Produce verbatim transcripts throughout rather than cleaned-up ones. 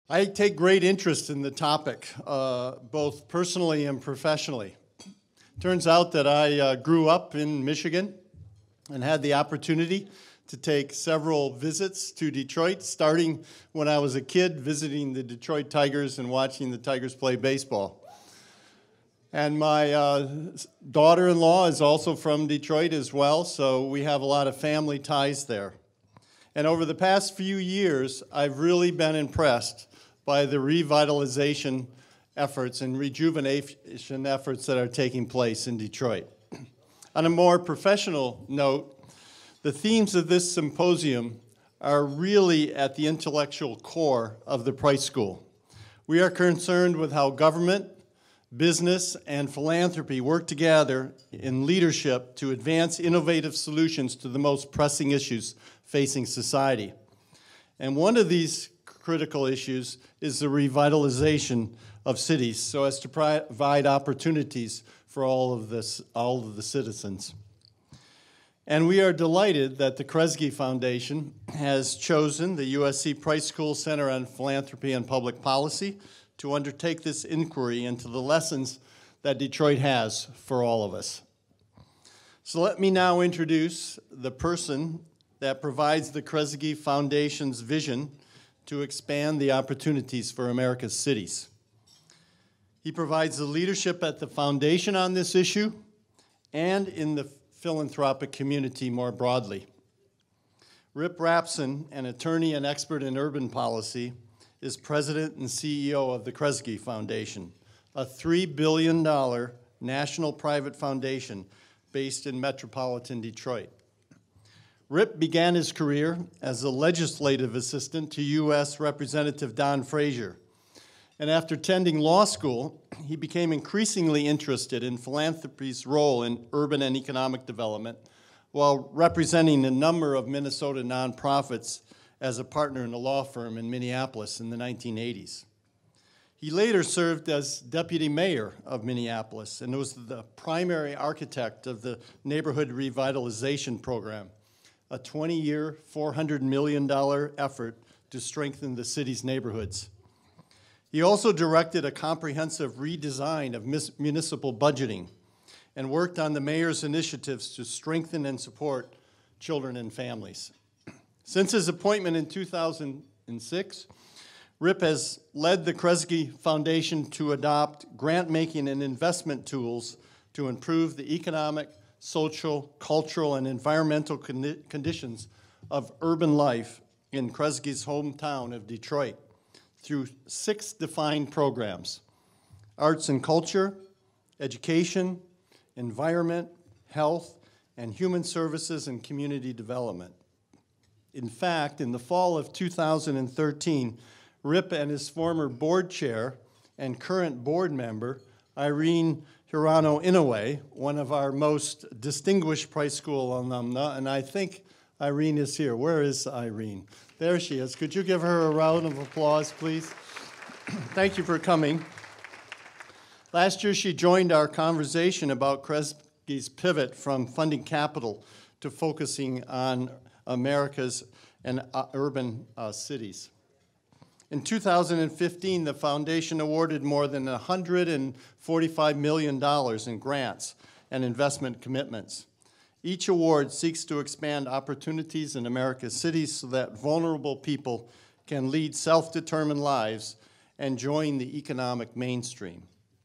I take great interest in the topic, uh, both personally and professionally. Turns out that I uh, grew up in Michigan and had the opportunity to take several visits to Detroit, starting when I was a kid, visiting the Detroit Tigers and watching the Tigers play baseball. And my uh, daughter-in-law is also from Detroit as well, so we have a lot of family ties there. And over the past few years, I've really been impressed by the revitalization efforts and rejuvenation efforts that are taking place in Detroit. On a more professional note, the themes of this symposium are really at the intellectual core of the Price School. We are concerned with how government, business, and philanthropy work together in leadership to advance innovative solutions to the most pressing issues facing society. And one of these critical issues is the revitalization of cities so as to provide opportunities for all of this, all of the citizens. And we are delighted that the Kresge Foundation has chosen the U S C Price School Center on Philanthropy and Public Policy to undertake this inquiry into the lessons that Detroit has for all of us. So let me now introduce the person that provides the Kresge Foundation's vision to expand the opportunities for America's cities. He provides the leadership at the foundation on this issue and in the philanthropic community more broadly. Rip Rapson, an attorney and expert in urban policy, is president and C E O of the Kresge Foundation, a three billion dollar national private foundation based in metropolitan Detroit. Rip began his career as a legislative assistant to U S Representative Don Frazier. And after attending law school, he became increasingly interested in philanthropy's role in urban and economic development while representing a number of Minnesota nonprofits as a partner in a law firm in Minneapolis in the nineteen eighties. He later served as deputy mayor of Minneapolis and was the primary architect of the Neighborhood Revitalization Program, a twenty-year, four hundred million dollar effort to strengthen the city's neighborhoods. He also directed a comprehensive redesign of municipal budgeting and worked on the mayor's initiatives to strengthen and support children and families. Since his appointment in two thousand six, Rip has led the Kresge Foundation to adopt grant-making and investment tools to improve the economic, social, cultural, and environmental condi conditions of urban life in Kresge's hometown of Detroit through six defined programs: arts and culture, education, environment, health, and human services and community development. In fact, in the fall of two thousand thirteen, Rip and his former board chair and current board member, Irene Hirano-Inoue, one of our most distinguished Price School alumna, and I think Irene is here. Where is Irene? There she is. Could you give her a round of applause, please? Thank you for coming. Last year, she joined our conversation about Kresge's pivot from funding capital to focusing on America's and uh, urban uh, cities. In two thousand fifteen, the foundation awarded more than one hundred forty-five million dollars in grants and investment commitments. Each award seeks to expand opportunities in America's cities so that vulnerable people can lead self-determined lives and join the economic mainstream.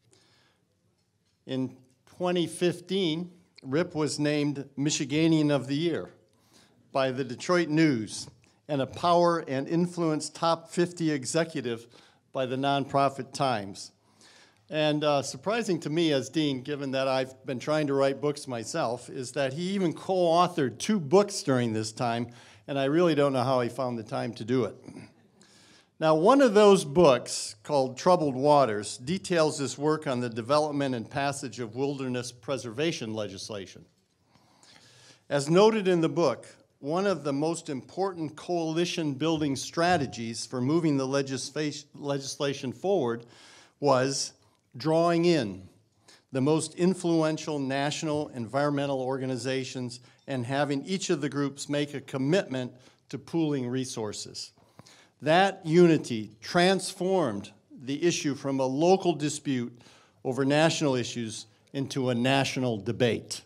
In twenty fifteen, Rip was named Michiganian of the Year by the Detroit News and a Power and Influence Top fifty executive by the nonprofit Times. And uh, surprising to me as dean, given that I've been trying to write books myself, is that he even co-authored two books during this time, and I really don't know how he found the time to do it. Now, one of those books, called Troubled Waters, details his work on the development and passage of wilderness preservation legislation. As noted in the book, one of the most important coalition-building strategies for moving the legislation forward was drawing in the most influential national environmental organizations and having each of the groups make a commitment to pooling resources. That unity transformed the issue from a local dispute over national issues into a national debate.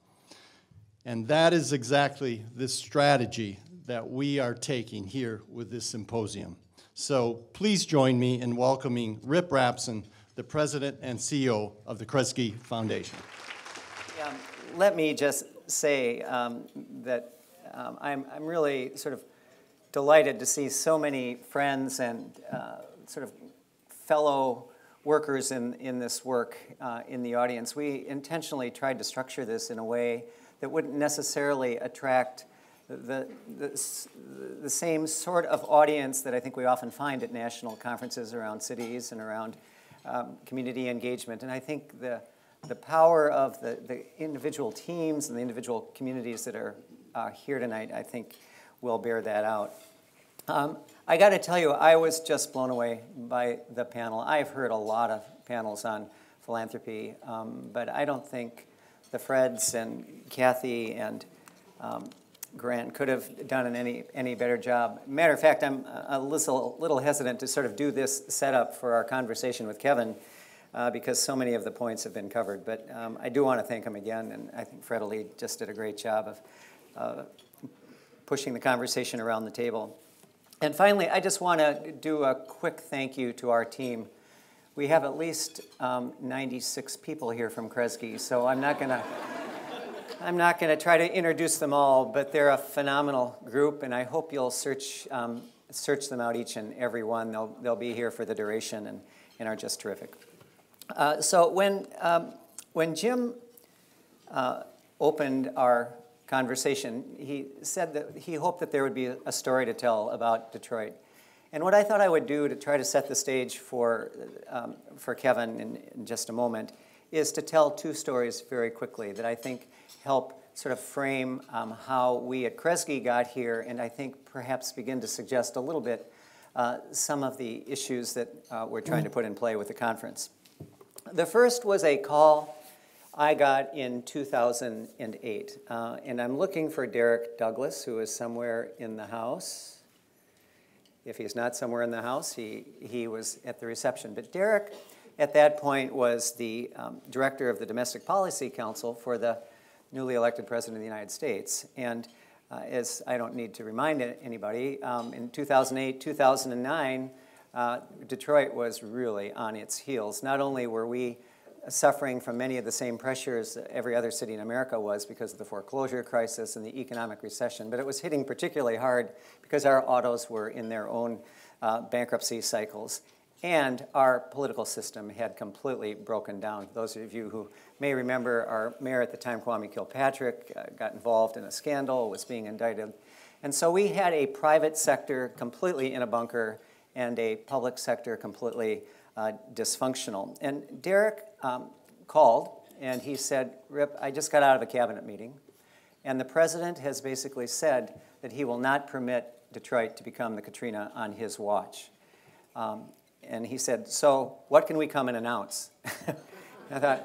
And that is exactly the strategy that we are taking here with this symposium. So please join me in welcoming Rip Rapson, the President and C E O of the Kresge Foundation. Yeah, let me just say um, that um, I'm, I'm really sort of delighted to see so many friends and uh, sort of fellow workers in, in this work uh, in the audience. We intentionally tried to structure this in a way that wouldn't necessarily attract the, the, the same sort of audience that I think we often find at national conferences around cities and around um, community engagement. And I think the, the power of the, the individual teams and the individual communities that are uh, here tonight, I think, will bear that out. Um, I got to tell you, I was just blown away by the panel. I've heard a lot of panels on philanthropy, um, but I don't think the Freds and Kathy and um, Grant could have done an any, any better job. Matter of fact, I'm a little, little hesitant to sort of do this setup for our conversation with Kevin uh, because so many of the points have been covered. But um, I do want to thank him again, and I think Fred Ali just did a great job of uh, pushing the conversation around the table. And finally, I just want to do a quick thank you to our team. We have at least um, ninety-six people here from Kresge, so I'm not going to I'm not going to try to introduce them all, but they're a phenomenal group, and I hope you'll search um, search them out, each and every one. They'll they'll be here for the duration and, and are just terrific. Uh, so when um, when Jim uh, opened our conversation, he said that he hoped that there would be a story to tell about Detroit. And what I thought I would do to try to set the stage for, um, for Kevin in, in just a moment is to tell two stories very quickly that I think help sort of frame um, how we at Kresge got here, and I think perhaps begin to suggest a little bit uh, some of the issues that uh, we're trying to put in play with the conference. The first was a call I got in two thousand eight, uh, and I'm looking for Derek Douglas, who is somewhere in the house. If he's not somewhere in the house, he, he was at the reception. But Derek, at that point, was the um, director of the Domestic Policy Council for the newly elected President of the United States. And uh, as I don't need to remind anybody, um, in two thousand eight, two thousand nine, uh, Detroit was really on its heels. Not only were we suffering from many of the same pressures every other city in America was because of the foreclosure crisis and the economic recession, but it was hitting particularly hard because our autos were in their own uh, bankruptcy cycles, and our political system had completely broken down. Those of you who may remember, our mayor at the time, Kwame Kilpatrick, uh, got involved in a scandal, was being indicted. And so we had a private sector completely in a bunker and a public sector completely Uh, dysfunctional. And Derek um, called and he said, Rip, I just got out of a cabinet meeting, and the president has basically said that he will not permit Detroit to become the Katrina on his watch. Um, and he said, so what can we come and announce? I thought,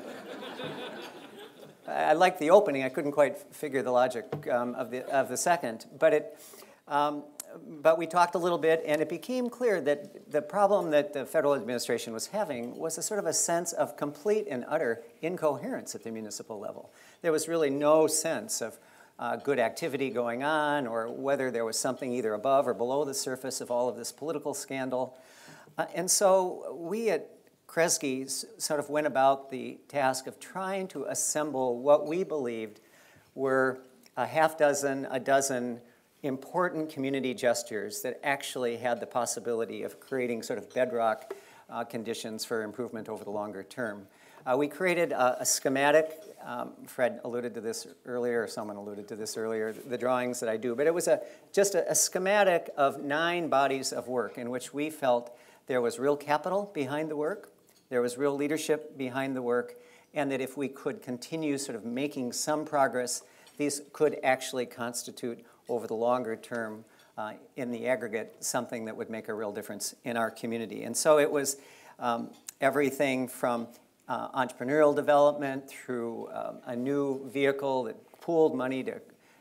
I liked the opening. I couldn't quite figure the logic um, of, the, of the second, but it, um, But we talked a little bit, and it became clear that the problem that the federal administration was having was a sort of a sense of complete and utter incoherence at the municipal level. There was really no sense of uh, good activity going on, or whether there was something either above or below the surface of all of this political scandal. Uh, and so we at Kresge sort of went about the task of trying to assemble what we believed were a half dozen, a dozen important community gestures that actually had the possibility of creating sort of bedrock uh, conditions for improvement over the longer term. Uh, we created a, a schematic. Um, Fred alluded to this earlier, or someone alluded to this earlier, the drawings that I do. But it was a, just a, a schematic of nine bodies of work in which we felt there was real capital behind the work, there was real leadership behind the work, and that if we could continue sort of making some progress, these could actually constitute over the longer term, uh, in the aggregate, something that would make a real difference in our community. And so it was um, everything from uh, entrepreneurial development through um, a new vehicle that pooled money to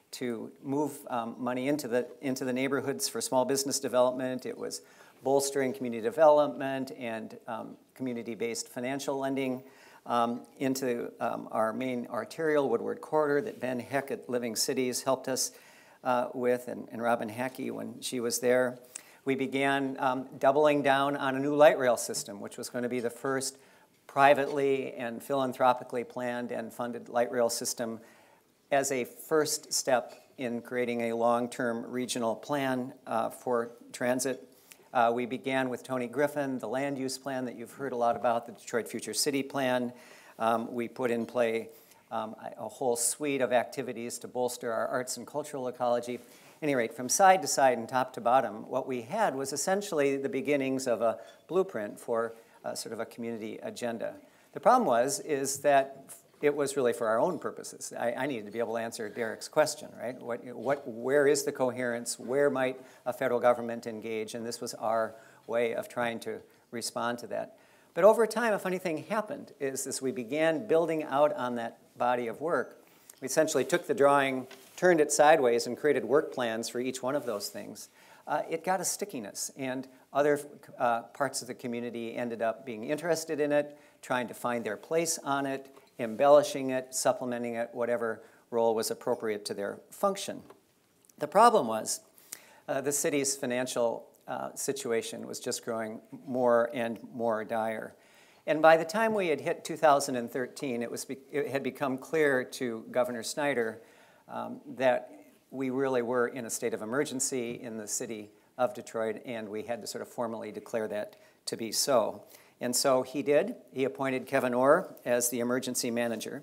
to move um, money into the, into the neighborhoods for small business development. It was bolstering community development and um, community-based financial lending um, into um, our main arterial Woodward corridor that Ben Heck at Living Cities helped us uh, with, and, and Robin Hackey when she was there. We began um, doubling down on a new light rail system, which was going to be the first privately and philanthropically planned and funded light rail system as a first step in creating a long-term regional plan uh, for transit. Uh, we began with Tony Griffin, the land use plan that you've heard a lot about, the Detroit Future City Plan. Um, we put in play um, a, a whole suite of activities to bolster our arts and cultural ecology. At any rate, from side to side and top to bottom, what we had was essentially the beginnings of a blueprint for uh, sort of a community agenda. The problem was is that it was really for our own purposes. I, I needed to be able to answer Derek's question, right? What, what, where is the coherence? Where might a federal government engage? And this was our way of trying to respond to that. But over time, a funny thing happened, is as we began building out on that body of work, we essentially took the drawing, turned it sideways, and created work plans for each one of those things. Uh, it got a stickiness, and other uh, parts of the community ended up being interested in it, trying to find their place on it, embellishing it, supplementing it, whatever role was appropriate to their function. The problem was uh, the city's financial uh, situation was just growing more and more dire. And by the time we had hit two thousand thirteen, it, was be it had become clear to Governor Snyder um, that we really were in a state of emergency in the city of Detroit, and we had to sort of formally declare that to be so. And so he did. He appointed Kevyn Orr as the emergency manager.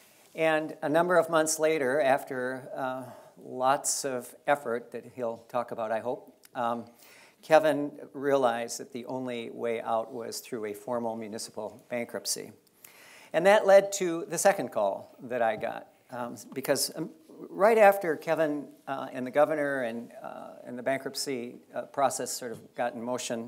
And a number of months later, after uh, lots of effort that he'll talk about, I hope, um, Kevyn realized that the only way out was through a formal municipal bankruptcy. And that led to the second call that I got. Um, because um, right after Kevyn uh, and the governor and, uh, and the bankruptcy uh, process sort of got in motion,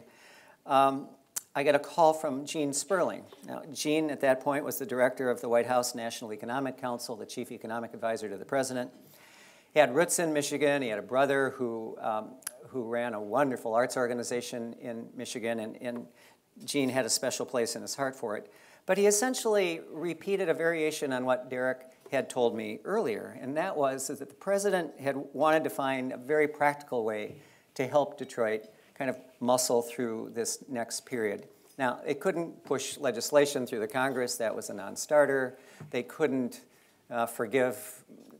um, I get a call from Gene Sperling. Now, Gene, at that point, was the director of the White House National Economic Council, the chief economic advisor to the president. He had roots in Michigan. He had a brother who, um, who ran a wonderful arts organization in Michigan, and, and Gene had a special place in his heart for it. But he essentially repeated a variation on what Derek had told me earlier, and that was that the president had wanted to find a very practical way to help Detroit kind of muscle through this next period. Now, they couldn't push legislation through the Congress. That was a non-starter. They couldn't uh, forgive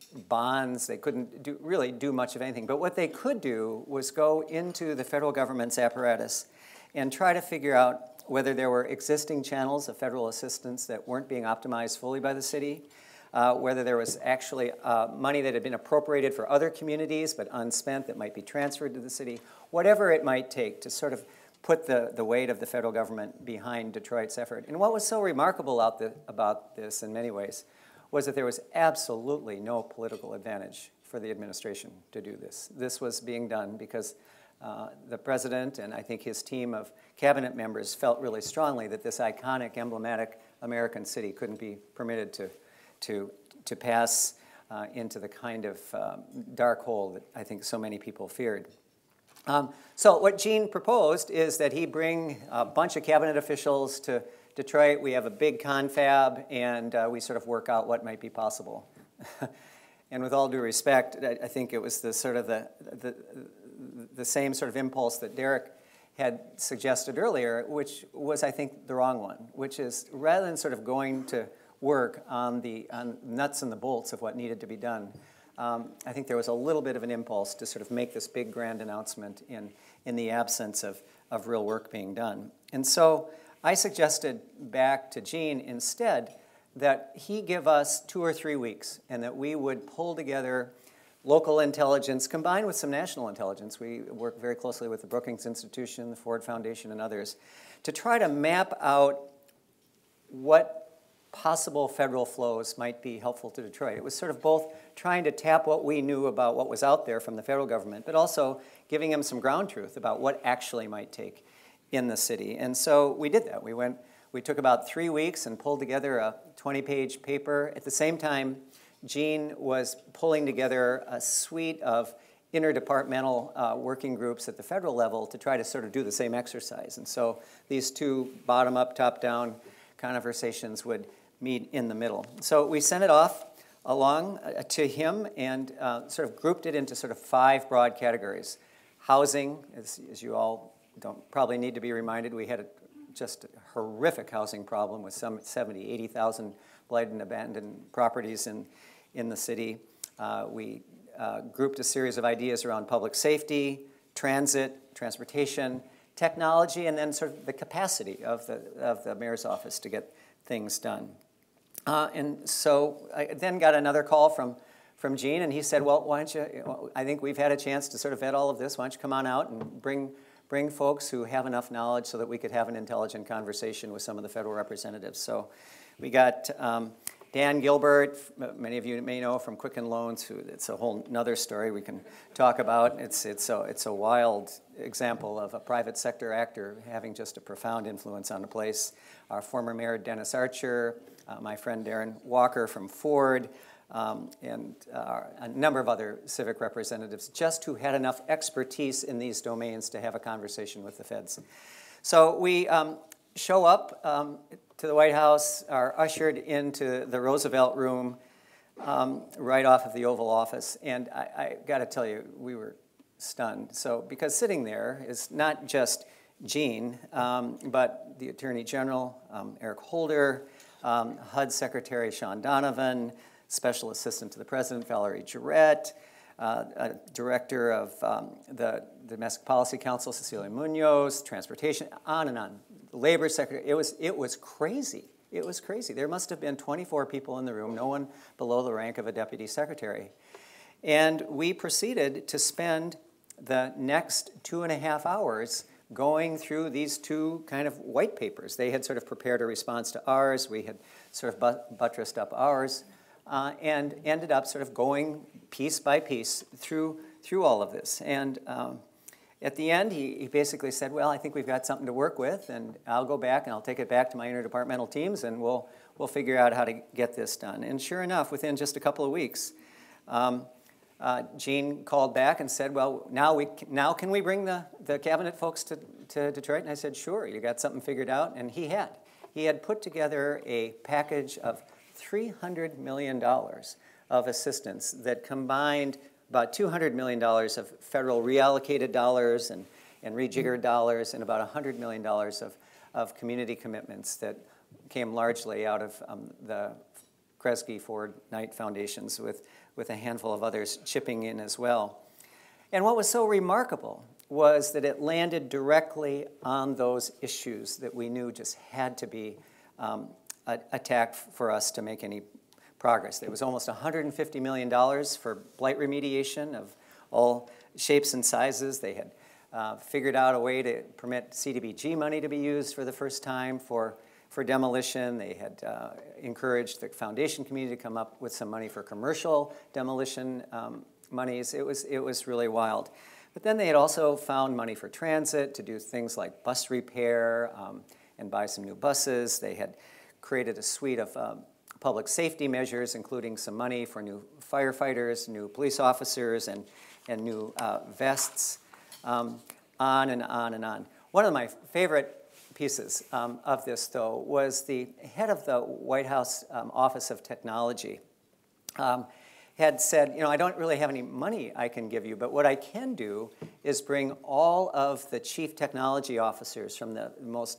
bonds. They couldn't do, really do much of anything. But what they could do was go into the federal government's apparatus and try to figure out whether there were existing channels of federal assistance that weren't being optimized fully by the city, uh, whether there was actually uh, money that had been appropriated for other communities but unspent that might be transferred to the city, whatever it might take to sort of put the, the weight of the federal government behind Detroit's effort. And what was so remarkable out the, about this in many ways was that there was absolutely no political advantage for the administration to do this. This was being done because uh, the president and I think his team of cabinet members felt really strongly that this iconic, emblematic American city couldn't be permitted to, to, to pass uh, into the kind of um, dark hole that I think so many people feared. Um, so what Gene proposed is that he bring a bunch of cabinet officials to Detroit. We have a big confab, and uh, we sort of work out what might be possible. And with all due respect, I, I think it was the sort of the, the, the same sort of impulse that Derek had suggested earlier, which was, I think, the wrong one, which is rather than sort of going to work on the on nuts and the bolts of what needed to be done, Um, I think there was a little bit of an impulse to sort of make this big grand announcement in, in the absence of, of real work being done. And so I suggested back to Gene instead that he give us two or three weeks and that we would pull together local intelligence combined with some national intelligence. We work very closely with the Brookings Institution, the Ford Foundation, and others to try to map out what possible federal flows might be helpful to Detroit. It was sort of both trying to tap what we knew about what was out there from the federal government, but also giving them some ground truth about what actually might take in the city. And so we did that. We went, we took about three weeks and pulled together a twenty page paper. At the same time, Gene was pulling together a suite of interdepartmental uh, working groups at the federal level to try to sort of do the same exercise. And so these two bottom-up, top-down conversations would meet in the middle. So we sent it off along uh, to him and uh, sort of grouped it into sort of five broad categories. Housing, as, as you all don't probably need to be reminded, we had a, just a horrific housing problem with some seventy, eighty thousand blighted and abandoned properties in, in the city. Uh, we uh, grouped a series of ideas around public safety, transit, transportation, technology, and then sort of the capacity of the, of the mayor's office to get things done. Uh, and so I then got another call from, from Gene, and he said, well, why don't you, well, I think we've had a chance to sort of vet all of this. Why don't you come on out and bring, bring folks who have enough knowledge so that we could have an intelligent conversation with some of the federal representatives. So we got um, Dan Gilbert, many of you may know from Quicken Loans, who it's a whole nother story we can talk about. It's, it's, a, it's a wild example of a private sector actor having just a profound influence on the place. Our former mayor, Dennis Archer, uh, my friend Darren Walker from Ford, um, and uh, a number of other civic representatives, just who had enough expertise in these domains to have a conversation with the feds. So we um, show up um, to the White House, are ushered into the Roosevelt Room um, right off of the Oval Office. And I, I got to tell you, we were stunned. So, because sitting there is not just Gene, um, but the Attorney General, um, Eric Holder, um, H U D Secretary Sean Donovan, Special Assistant to the President, Valerie Jarrett, uh, a Director of um, the Domestic Policy Council, Cecilia Munoz, Transportation, on and on. Labor Secretary, it was, it was crazy. It was crazy. There must have been twenty-four people in the room, no one below the rank of a deputy secretary. And we proceeded to spend the next two and a half hours going through these two kind of white papers. They had sort of prepared a response to ours. We had sort of but buttressed up ours uh, and ended up sort of going piece by piece through, through all of this. And um, at the end, he, he basically said, well, I think we've got something to work with, and I'll go back and I'll take it back to my interdepartmental teams, and we'll, we'll figure out how to get this done. And sure enough, within just a couple of weeks, um, uh, Gene called back and said, well, now, we, now can we bring the, the cabinet folks to, to Detroit? And I said, sure, you got something figured out? And he had. He had put together a package of three hundred million dollars of assistance that combined about two hundred million dollars of federal reallocated dollars and, and rejiggered dollars, and about one hundred million dollars of, of community commitments that came largely out of um, the Kresge, Ford, Knight foundations, with, with a handful of others chipping in as well. And what was so remarkable was that it landed directly on those issues that we knew just had to be um, attacked for us to make any progress. There was almost one hundred fifty million dollars for blight remediation of all shapes and sizes. They had uh, figured out a way to permit C D B G money to be used for the first time for, for demolition. They had uh, encouraged the foundation community to come up with some money for commercial demolition um, monies. It was, it was really wild. But then they had also found money for transit to do things like bus repair um, and buy some new buses. They had created a suite of um, public safety measures, including some money for new firefighters, new police officers, and, and new uh, vests, um, on and on and on. One of my favorite pieces um, of this, though, was the head of the White House um, Office of Technology um, had said, you know, I don't really have any money I can give you, but what I can do is bring all of the chief technology officers from the most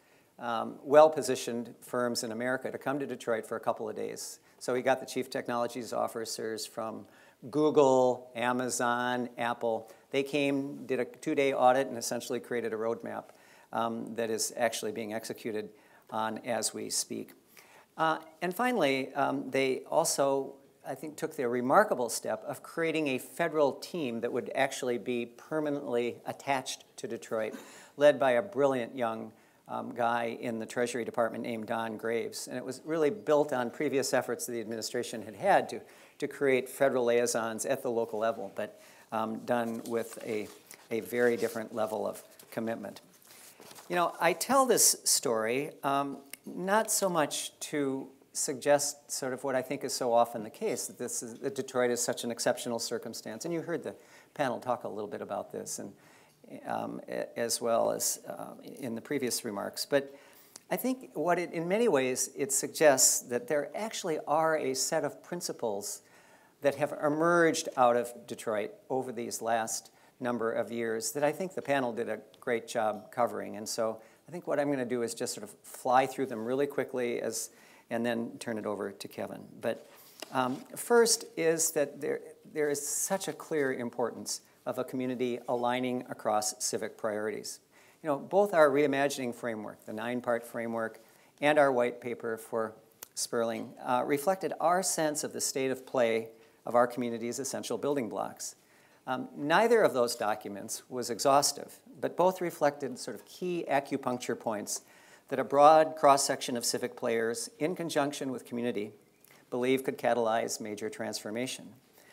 Um, well-positioned firms in America to come to Detroit for a couple of days. So we got the chief technologies officers from Google, Amazon, Apple. They came, did a two-day audit, and essentially created a roadmap um, that is actually being executed on as we speak. Uh, and finally, um, they also, I think, took the remarkable step of creating a federal team that would actually be permanently attached to Detroit, led by a brilliant young Um, guy in the Treasury Department named Don Graves. And it was really built on previous efforts that the administration had had to, to create federal liaisons at the local level, but um, done with a, a very different level of commitment. You know, I tell this story um, not so much to suggest sort of what I think is so often the case, that, this is, that Detroit is such an exceptional circumstance. And you heard the panel talk a little bit about this, and um, as well as uh, in the previous remarks. But I think what it, in many ways, it suggests that there actually are a set of principles that have emerged out of Detroit over these last number of years that I think the panel did a great job covering. And so I think what I'm going to do is just sort of fly through them really quickly as, and then turn it over to Kevin. But um, first is that there, there is such a clear importance of a community aligning across civic priorities. You know, both our reimagining framework, the nine-part framework, and our white paper for Sperling uh, reflected our sense of the state of play of our community's essential building blocks. Um, neither of those documents was exhaustive, but both reflected sort of key acupuncture points that a broad cross-section of civic players, in conjunction with community, believe could catalyze major transformation.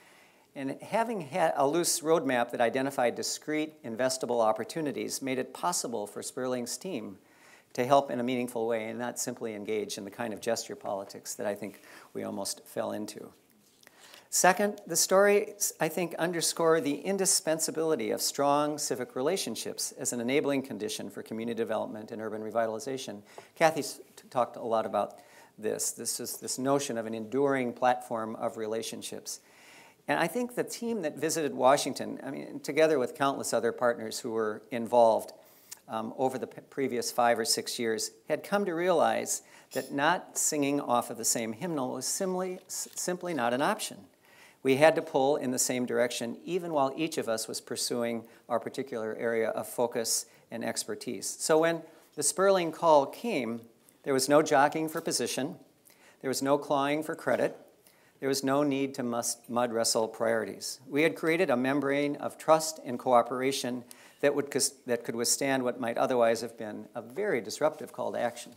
And having had a loose roadmap that identified discrete, investable opportunities made it possible for Sperling's team to help in a meaningful way and not simply engage in the kind of gesture politics that I think we almost fell into. Second, the stories, I think, underscore the indispensability of strong civic relationships as an enabling condition for community development and urban revitalization. Kathy's talked a lot about this. This is this notion of an enduring platform of relationships. And I think the team that visited Washington, I mean, together with countless other partners who were involved um, over the previous five or six years, had come to realize that not singing off of the same hymnal was simply, simply not an option. We had to pull in the same direction, even while each of us was pursuing our particular area of focus and expertise. So when the Sperling call came, there was no jockeying for position, there was no clawing for credit, there was no need to must mud wrestle priorities. We had created a membrane of trust and cooperation that, would, that could withstand what might otherwise have been a very disruptive call to action.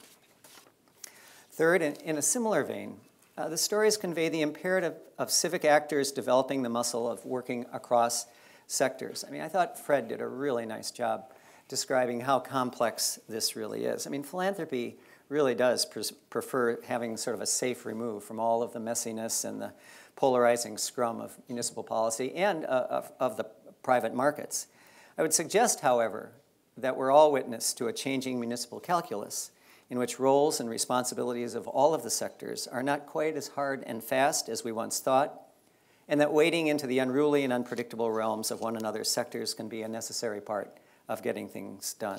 Third, in, in a similar vein, Uh, the stories convey the imperative of civic actors developing the muscle of working across sectors. I mean, I thought Fred did a really nice job describing how complex this really is. I mean, philanthropy really does pres prefer having sort of a safe remove from all of the messiness and the polarizing scrum of municipal policy and uh, of, of the private markets. I would suggest, however, that we're all witness to a changing municipal calculus in which roles and responsibilities of all of the sectors are not quite as hard and fast as we once thought, and that wading into the unruly and unpredictable realms of one another's sectors can be a necessary part of getting things done.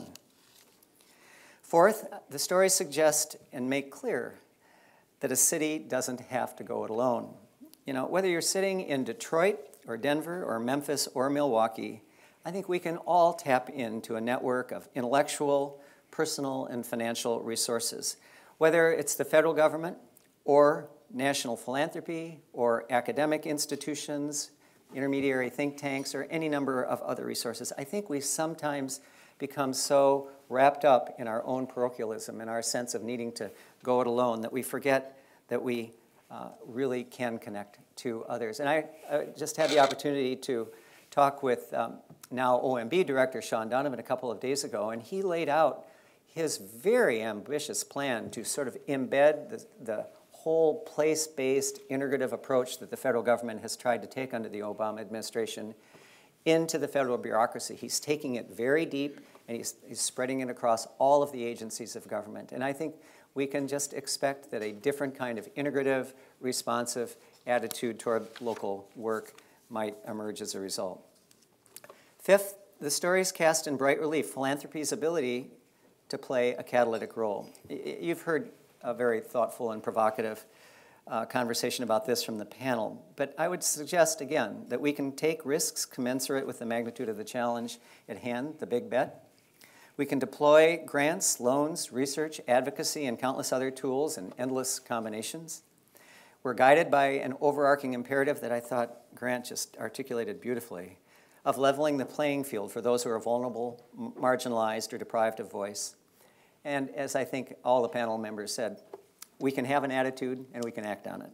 Fourth, the stories suggest and make clear that a city doesn't have to go it alone. You know, whether you're sitting in Detroit or Denver or Memphis or Milwaukee, I think we can all tap into a network of intellectual, personal, and financial resources, whether it's the federal government or national philanthropy or academic institutions, intermediary think tanks, or any number of other resources. I think we sometimes become so wrapped up in our own parochialism and our sense of needing to go it alone that we forget that we uh, really can connect to others. And I uh, just had the opportunity to talk with um, now O M B Director Sean Donovan a couple of days ago, and he laid out his very ambitious plan to sort of embed the, the whole place-based integrative approach that the federal government has tried to take under the Obama administration into the federal bureaucracy. He's taking it very deep, and he's, he's spreading it across all of the agencies of government. And I think we can just expect that a different kind of integrative, responsive attitude toward local work might emerge as a result. Fifth, the stories cast in bright relief philanthropy's ability to play a catalytic role. You've heard a very thoughtful and provocative uh, conversation about this from the panel, but I would suggest, again, that we can take risks commensurate with the magnitude of the challenge at hand, the big bet. We can deploy grants, loans, research, advocacy, and countless other tools in endless combinations. We're guided by an overarching imperative that I thought Grant just articulated beautifully, of leveling the playing field for those who are vulnerable, marginalized, or deprived of voice. And as I think all the panel members said, we can have an attitude and we can act on it.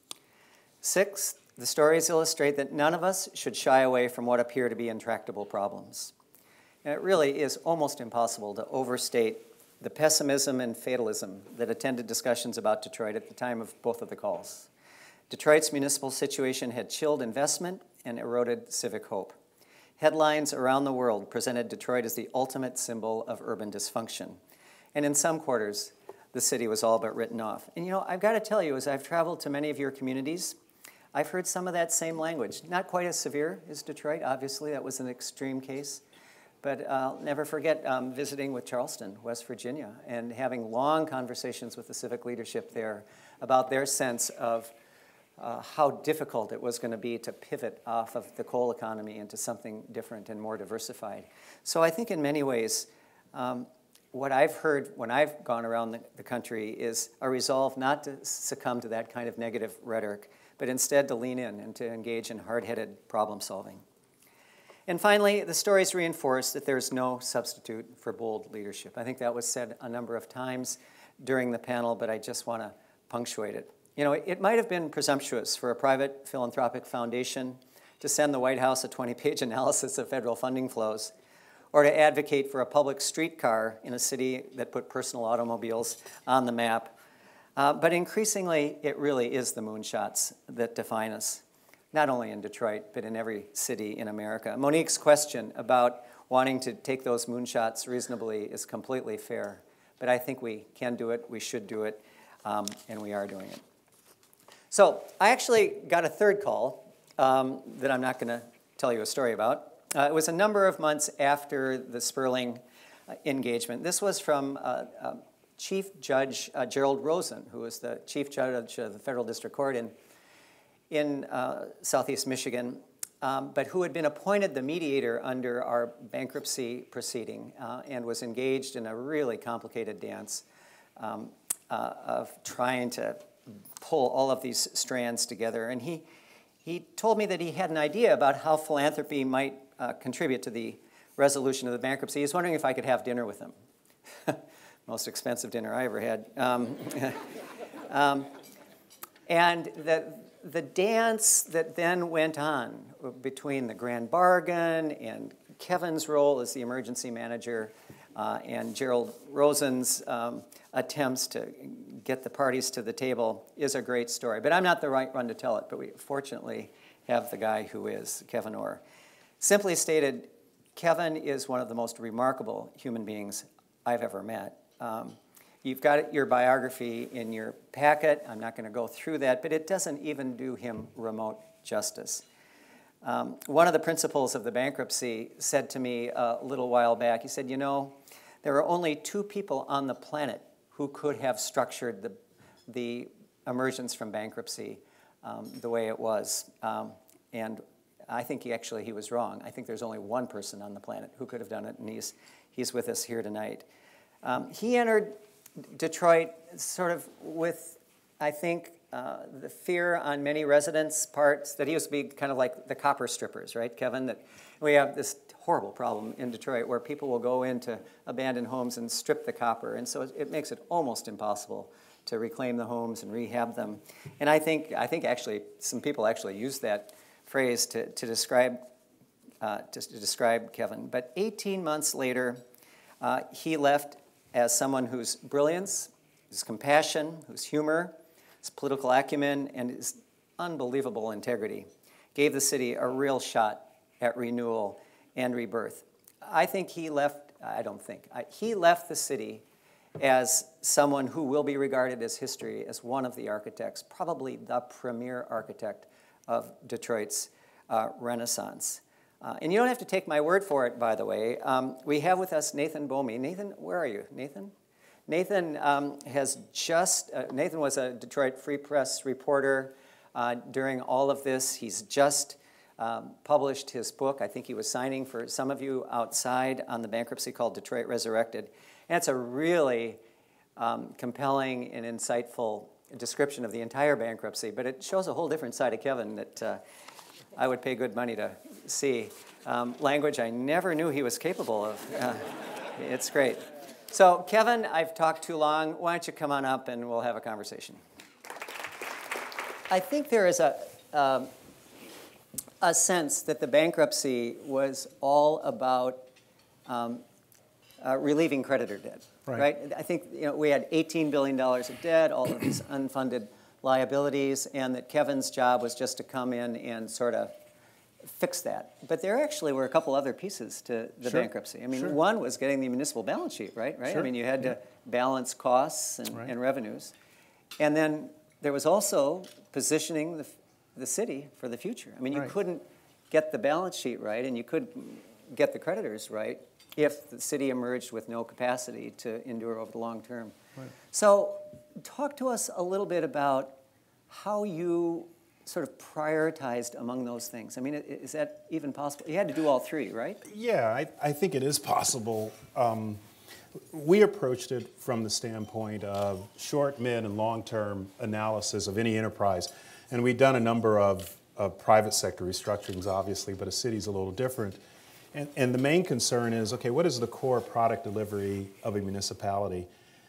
Sixth, the stories illustrate that none of us should shy away from what appear to be intractable problems. And it really is almost impossible to overstate the pessimism and fatalism that attended discussions about Detroit at the time of both of the calls. Detroit's municipal situation had chilled investment and eroded civic hope. Headlines around the world presented Detroit as the ultimate symbol of urban dysfunction. And in some quarters, the city was all but written off. And you know, I've got to tell you, as I've traveled to many of your communities, I've heard some of that same language. Not quite as severe as Detroit, obviously, that was an extreme case. But I'll never forget um, visiting with Charleston, West Virginia, and having long conversations with the civic leadership there about their sense of uh, how difficult it was going to be to pivot off of the coal economy into something different and more diversified. So I think in many ways, um, what I've heard when I've gone around the, the country is a resolve not to succumb to that kind of negative rhetoric, but instead to lean in and to engage in hard-headed problem solving. And finally, the stories reinforce that there's no substitute for bold leadership. I think that was said a number of times during the panel, but I just want to punctuate it. You know, it might have been presumptuous for a private philanthropic foundation to send the White House a twenty-page analysis of federal funding flows, or to advocate for a public streetcar in a city that put personal automobiles on the map. Uh, but increasingly, it really is the moonshots that define us, not only in Detroit, but in every city in America. Monique's question about wanting to take those moonshots reasonably is completely fair. But I think we can do it, we should do it, um, and we are doing it. So I actually got a third call um, that I'm not going to tell you a story about. Uh, it was a number of months after the Sperling uh, engagement. This was from uh, uh, Chief Judge uh, Gerald Rosen, who was the Chief Judge of the Federal District Court in, in uh, Southeast Michigan, um, but who had been appointed the mediator under our bankruptcy proceeding uh, and was engaged in a really complicated dance um, uh, of trying to pull all of these strands together. And he, he told me that he had an idea about how philanthropy might uh, contribute to the resolution of the bankruptcy. He was wondering if I could have dinner with him. Most expensive dinner I ever had. Um, um, and the, the dance that then went on between the grand bargain and Kevyn's role as the emergency manager uh, and Gerald Rosen's um, attempts to get the parties to the table is a great story. But I'm not the right one to tell it, but we fortunately have the guy who is, Kevyn Orr. Simply stated, Kevyn is one of the most remarkable human beings I've ever met. Um, you've got your biography in your packet. I'm not going to go through that, but it doesn't even do him remote justice. Um, one of the principals of the bankruptcy said to me a little while back, he said, you know, there are only two people on the planet who could have structured the, the emergence from bankruptcy um, the way it was. Um, and I think he actually he was wrong. I think there's only one person on the planet who could have done it, and he's, he's with us here tonight. Um, he entered Detroit sort of with, I think, uh, the fear on many residents' parts that he was to be kind of like the copper strippers, right, Kevyn? That we have this horrible problem in Detroit where people will go into abandoned homes and strip the copper, and so it, it makes it almost impossible to reclaim the homes and rehab them. And I think, I think actually some people actually use that phrase to, to describe uh, to, to describe Kevyn. But eighteen months later, uh, he left as someone whose brilliance, his compassion, whose humor, his political acumen, and his unbelievable integrity gave the city a real shot at renewal and rebirth. I think he left, I don't think, I, he left the city as someone who will be regarded as history as one of the architects, probably the premier architect of Detroit's uh, Renaissance. Uh, and you don't have to take my word for it, by the way. Um, we have with us Nathan Bomey. Nathan, where are you? Nathan? Nathan um, has just, uh, Nathan was a Detroit Free Press reporter uh, during all of this. He's just um, published his book. I think he was signing for some of you outside on the bankruptcy called Detroit Resurrected. And it's a really um, compelling and insightful description of the entire bankruptcy, but it shows a whole different side of Kevyn that uh, I would pay good money to see. Um, language I never knew he was capable of. Uh, it's great. So, Kevyn, I've talked too long. Why don't you come on up and we'll have a conversation. I think there is a, um, a sense that the bankruptcy was all about um, uh, relieving creditor debt, Right. right? I think you know, we had eighteen billion dollars of debt, all of these unfunded liabilities, and that Kevyn's job was just to come in and sort of fix that. But there actually were a couple other pieces to the Sure. bankruptcy. I mean, Sure. one was getting the municipal balance sheet, right? Right. Sure. I mean, you had Yeah. to balance costs and, Right. and revenues. And then there was also positioning the, the city for the future. I mean, you Right. couldn't get the balance sheet right, and you couldn't get the creditors right if the city emerged with no capacity to endure over the long term. Right. So talk to us a little bit about how you sort of prioritized among those things. I mean, i- is that even possible? You had to do all three, right? Yeah, I, I think it is possible. Um, we approached it from the standpoint of short, mid, and long-term analysis of any enterprise. And we've done a number of, of private sector restructurings, obviously, but a city's a little different. And, and the main concern is, okay, what is the core product delivery of a municipality?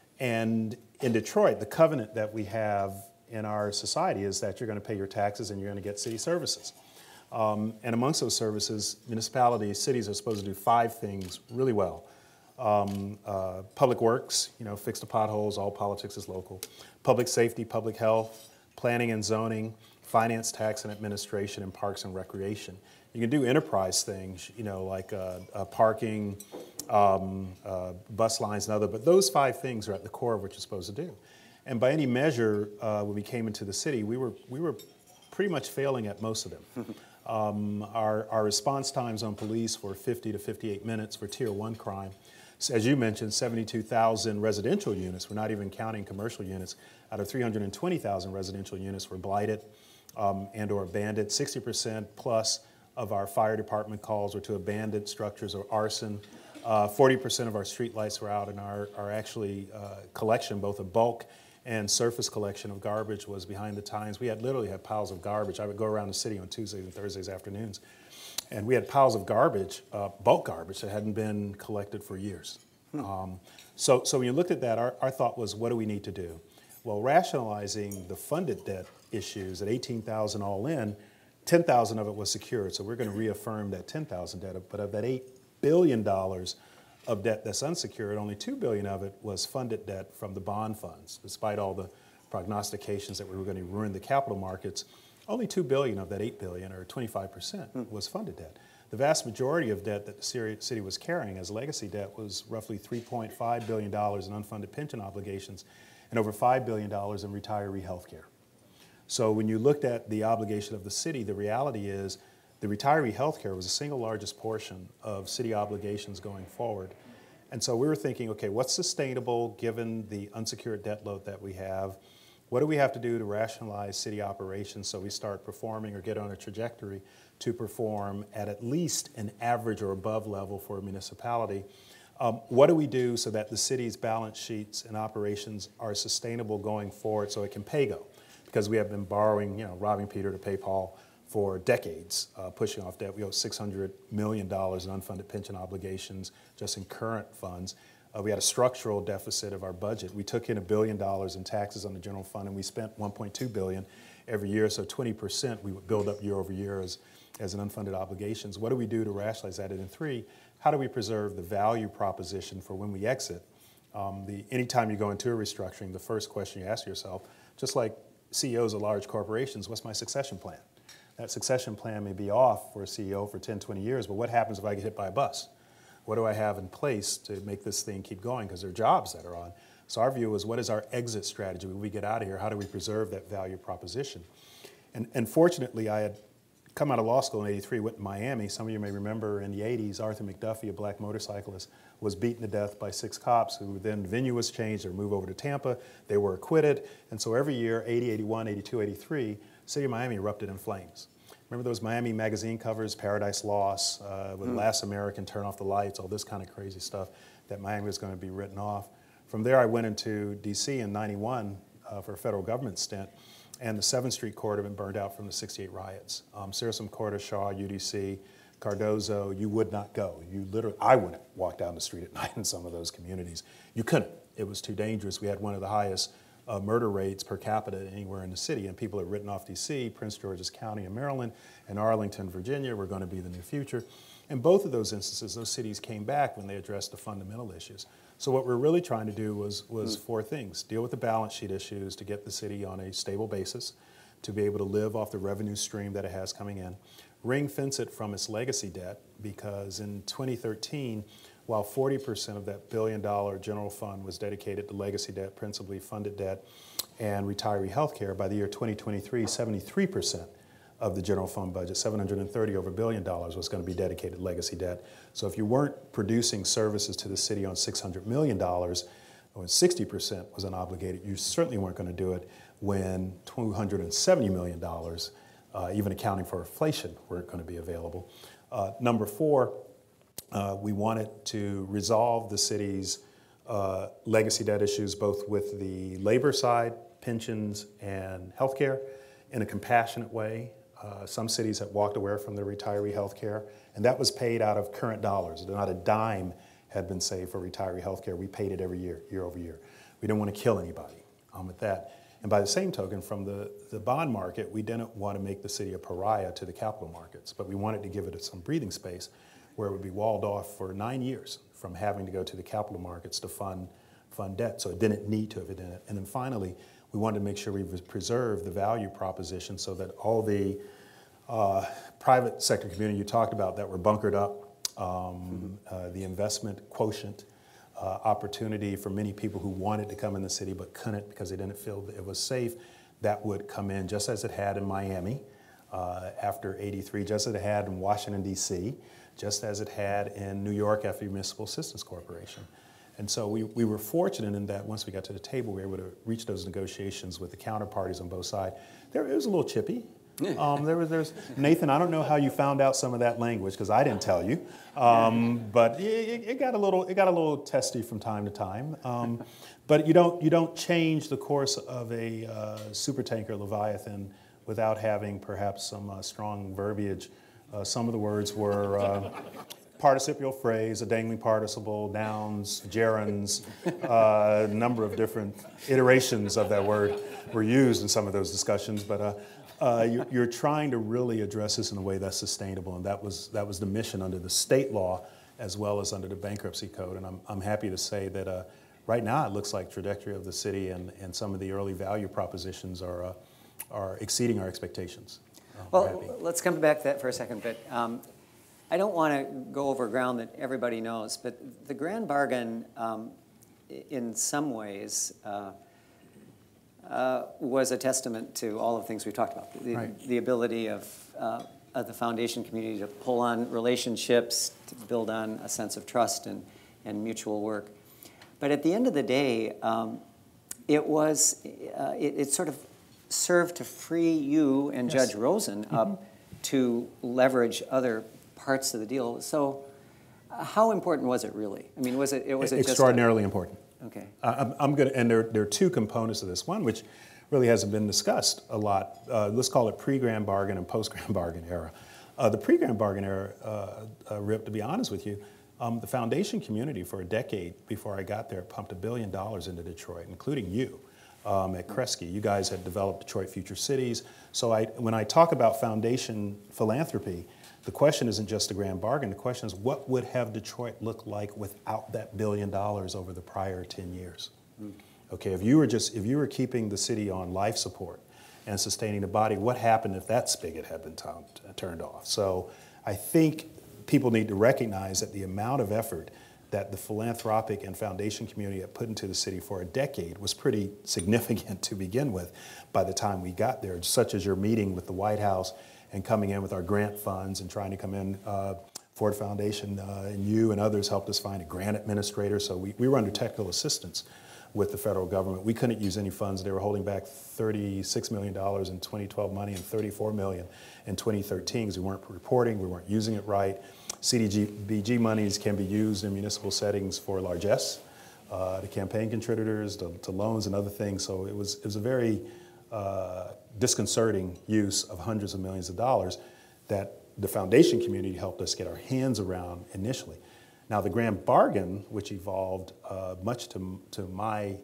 And in Detroit, the covenant that we have in our society is that you're going to pay your taxes and you're going to get city services. Um, and amongst those services, municipalities, cities are supposed to do five things really well. Um, uh, public works, you know, fix the potholes, all politics is local. Public safety, public health, planning and zoning, finance, tax and administration, and parks and recreation. You can do enterprise things, you know, like uh, uh, parking, um, uh, bus lines and other, but those five things are at the core of what you're supposed to do. And by any measure, uh, when we came into the city, we were, we were pretty much failing at most of them. um, our, our response times on police were fifty to fifty-eight minutes for tier one crime. So as you mentioned, seventy-two thousand residential units, we're not even counting commercial units, out of three hundred twenty thousand residential units were blighted um, and or abandoned. sixty percent plus of our fire department calls were to abandoned structures or arson. Uh, forty percent of our streetlights were out, and our, our actually uh, collection, both of bulk and surface collection of garbage, was behind the times. We had literally had piles of garbage. I would go around the city on Tuesdays and Thursdays afternoons, and we had piles of garbage, uh, bulk garbage that hadn't been collected for years. Hmm. Um, so, so when you looked at that, our, our thought was, what do we need to do? Well, rationalizing the funded debt issues at eighteen thousand all in, ten thousand of it was secured. So we're going to reaffirm that ten thousand debt, but of that eight billion dollars of debt that's unsecured, only two billion dollars of it was funded debt from the bond funds. Despite all the prognostications that we were going to ruin the capital markets, only two billion dollars of that eight billion dollars, or twenty-five percent, hmm. was funded debt. The vast majority of debt that the city was carrying as legacy debt was roughly three point five billion dollars in unfunded pension obligations and over five billion dollars in retiree health care. So when you looked at the obligation of the city, the reality is the retiree health care was the single largest portion of city obligations going forward. And so we were thinking, okay, what's sustainable given the unsecured debt load that we have? What do we have to do to rationalize city operations so we start performing or get on a trajectory to perform at at least an average or above level for a municipality? Um, what do we do so that the city's balance sheets and operations are sustainable going forward so it can pay go? Because we have been borrowing, you know, robbing Peter to pay Paul for decades, uh, pushing off debt. We owe six hundred million dollars in unfunded pension obligations just in current funds. Uh, we had a structural deficit of our budget. We took in a billion dollars in taxes on the general fund, and we spent one point two billion dollars every year, so twenty percent we would build up year over year as, as an unfunded obligations. What do we do to rationalize that? And then three, how do we preserve the value proposition for when we exit? Um, the, anytime you go into a restructuring, the first question you ask yourself, just like C E Os of large corporations, what's my succession plan? That succession plan may be off for a C E O for ten, twenty years, but what happens if I get hit by a bus? What do I have in place to make this thing keep going? Because there are jobs that are on. So our view is, what is our exit strategy? When we get out of here, how do we preserve that value proposition? And, and fortunately, I had come out of law school in eighty-three, went to Miami. Some of you may remember in the eighties, Arthur McDuffie, a black motorcyclist, was beaten to death by six cops who then venue was changed or moved over to Tampa. They were acquitted. And so every year, eighty, eighty-one, eighty-two, eighty-three, city of Miami erupted in flames. Remember those Miami magazine covers, Paradise Lost, uh, with mm. Last American, Turn Off the Lights, all this kind of crazy stuff, that Miami was going to be written off. From there, I went into D C in ninety-one uh, for a federal government stint, and the seventh Street corridor had been burned out from the sixty-eight riots. Um, Sarasota corridor, Shaw, U D C, Cardozo, you would not go. You literally, I wouldn't walk down the street at night in some of those communities. You couldn't. It was too dangerous. We had one of the highest uh, murder rates per capita anywhere in the city. And people have written off D C, Prince George's County in Maryland, and Arlington, Virginia were going to be the new future. In both of those instances, those cities came back when they addressed the fundamental issues. So what we're really trying to do was, was mm. four things. Deal with the balance sheet issues to get the city on a stable basis, to be able to live off the revenue stream that it has coming in. Ring fence it from its legacy debt, because in twenty thirteen, while forty percent of that billion dollar general fund was dedicated to legacy debt, principally funded debt, and retiree health care, by the year twenty twenty-three, seventy-three percent of the general fund budget, seven hundred thirty over billion dollars, was going to be dedicated to legacy debt. So if you weren't producing services to the city on six hundred million dollars, when sixty percent was unobligated, you certainly weren't going to do it when two hundred seventy million dollars, uh, even accounting for inflation, weren't going to be available. Uh, number four, uh, we wanted to resolve the city's uh, legacy debt issues, both with the labor side, pensions, and healthcare, in a compassionate way. Uh, some cities have walked away from their retiree health care, and that was paid out of current dollars. Not a dime had been saved for retiree health care. We paid it every year, year over year. We didn't want to kill anybody um, with that. And by the same token, from the, the bond market, we didn't want to make the city a pariah to the capital markets, but we wanted to give it some breathing space where it would be walled off for nine years from having to go to the capital markets to fund, fund debt. So it didn't need to if it didn't. And then finally, we wanted to make sure we preserve the value proposition so that all the uh, private sector community you talked about that were bunkered up, um, uh, the investment quotient, uh, opportunity for many people who wanted to come in the city but couldn't because they didn't feel that it was safe, that would come in just as it had in Miami uh, after eighty-three, just as it had in Washington, D C, just as it had in New York after Municipal Assistance Corporation. And so we, we were fortunate in that once we got to the table, we were able to reach those negotiations with the counterparties on both sides. There, it was a little chippy. Um, there was, there's, Nathan, I don't know how you found out some of that language, because I didn't tell you. Um, but it, it got a little, it got a little testy from time to time. Um, but you don't, you don't change the course of a uh, supertanker Leviathan without having perhaps some uh, strong verbiage. Uh, some of the words were uh, participial phrase, a dangling participle, nouns, gerunds, uh, a number of different iterations of that word were used in some of those discussions. But uh, uh, you're, you're trying to really address this in a way that's sustainable, and that was that was the mission under the state law as well as under the bankruptcy code. And I'm I'm happy to say that uh, right now it looks like trajectory of the city and, and some of the early value propositions are uh, are exceeding our expectations. Uh, well, let's come back to that for a second. But um, I don't want to go over ground that everybody knows, but the grand bargain, um, in some ways, uh, uh, was a testament to all of the things we've talked about. The, right. the ability of, uh, of the foundation community to pull on relationships, to build on a sense of trust and, and mutual work. But at the end of the day, um, it was, uh, it, it sort of served to free you and yes. Judge Rosen up mm-hmm. to leverage other parts of the deal. So uh, how important was it really? I mean, was it, it was it extraordinarily just a, important. Okay. Uh, I'm, I'm going to, and there, there are two components to this. One, which really hasn't been discussed a lot. Uh, let's call it pre-grand bargain and post-grand bargain era. Uh, the pre-grand bargain era, uh, uh, Rip, to be honest with you, um, the foundation community for a decade before I got there pumped a billion dollars into Detroit, including you. Um, at Kresge. You guys had developed Detroit Future Cities. So I, when I talk about foundation philanthropy, the question isn't just the grand bargain. The question is, what would have Detroit look like without that billion dollars over the prior ten years? Mm. Okay, if you were just, if you were keeping the city on life support and sustaining the body, what happened if that spigot had been turned off? So I think people need to recognize that the amount of effort that the philanthropic and foundation community had put into the city for a decade was pretty significant to begin with by the time we got there, such as your meeting with the White House and coming in with our grant funds and trying to come in. Uh, Ford Foundation uh, and you and others helped us find a grant administrator, so we, we were under technical assistance with the federal government. We couldn't use any funds. They were holding back thirty-six million dollars in twenty twelve money and thirty-four million dollars in twenty thirteen because we weren't reporting, we weren't using it right. C D B G monies can be used in municipal settings for largesse, uh, to campaign contributors, to, to loans and other things. So it was, it was a very uh, disconcerting use of hundreds of millions of dollars that the foundation community helped us get our hands around initially. Now the grand bargain, which evolved uh, much to, to my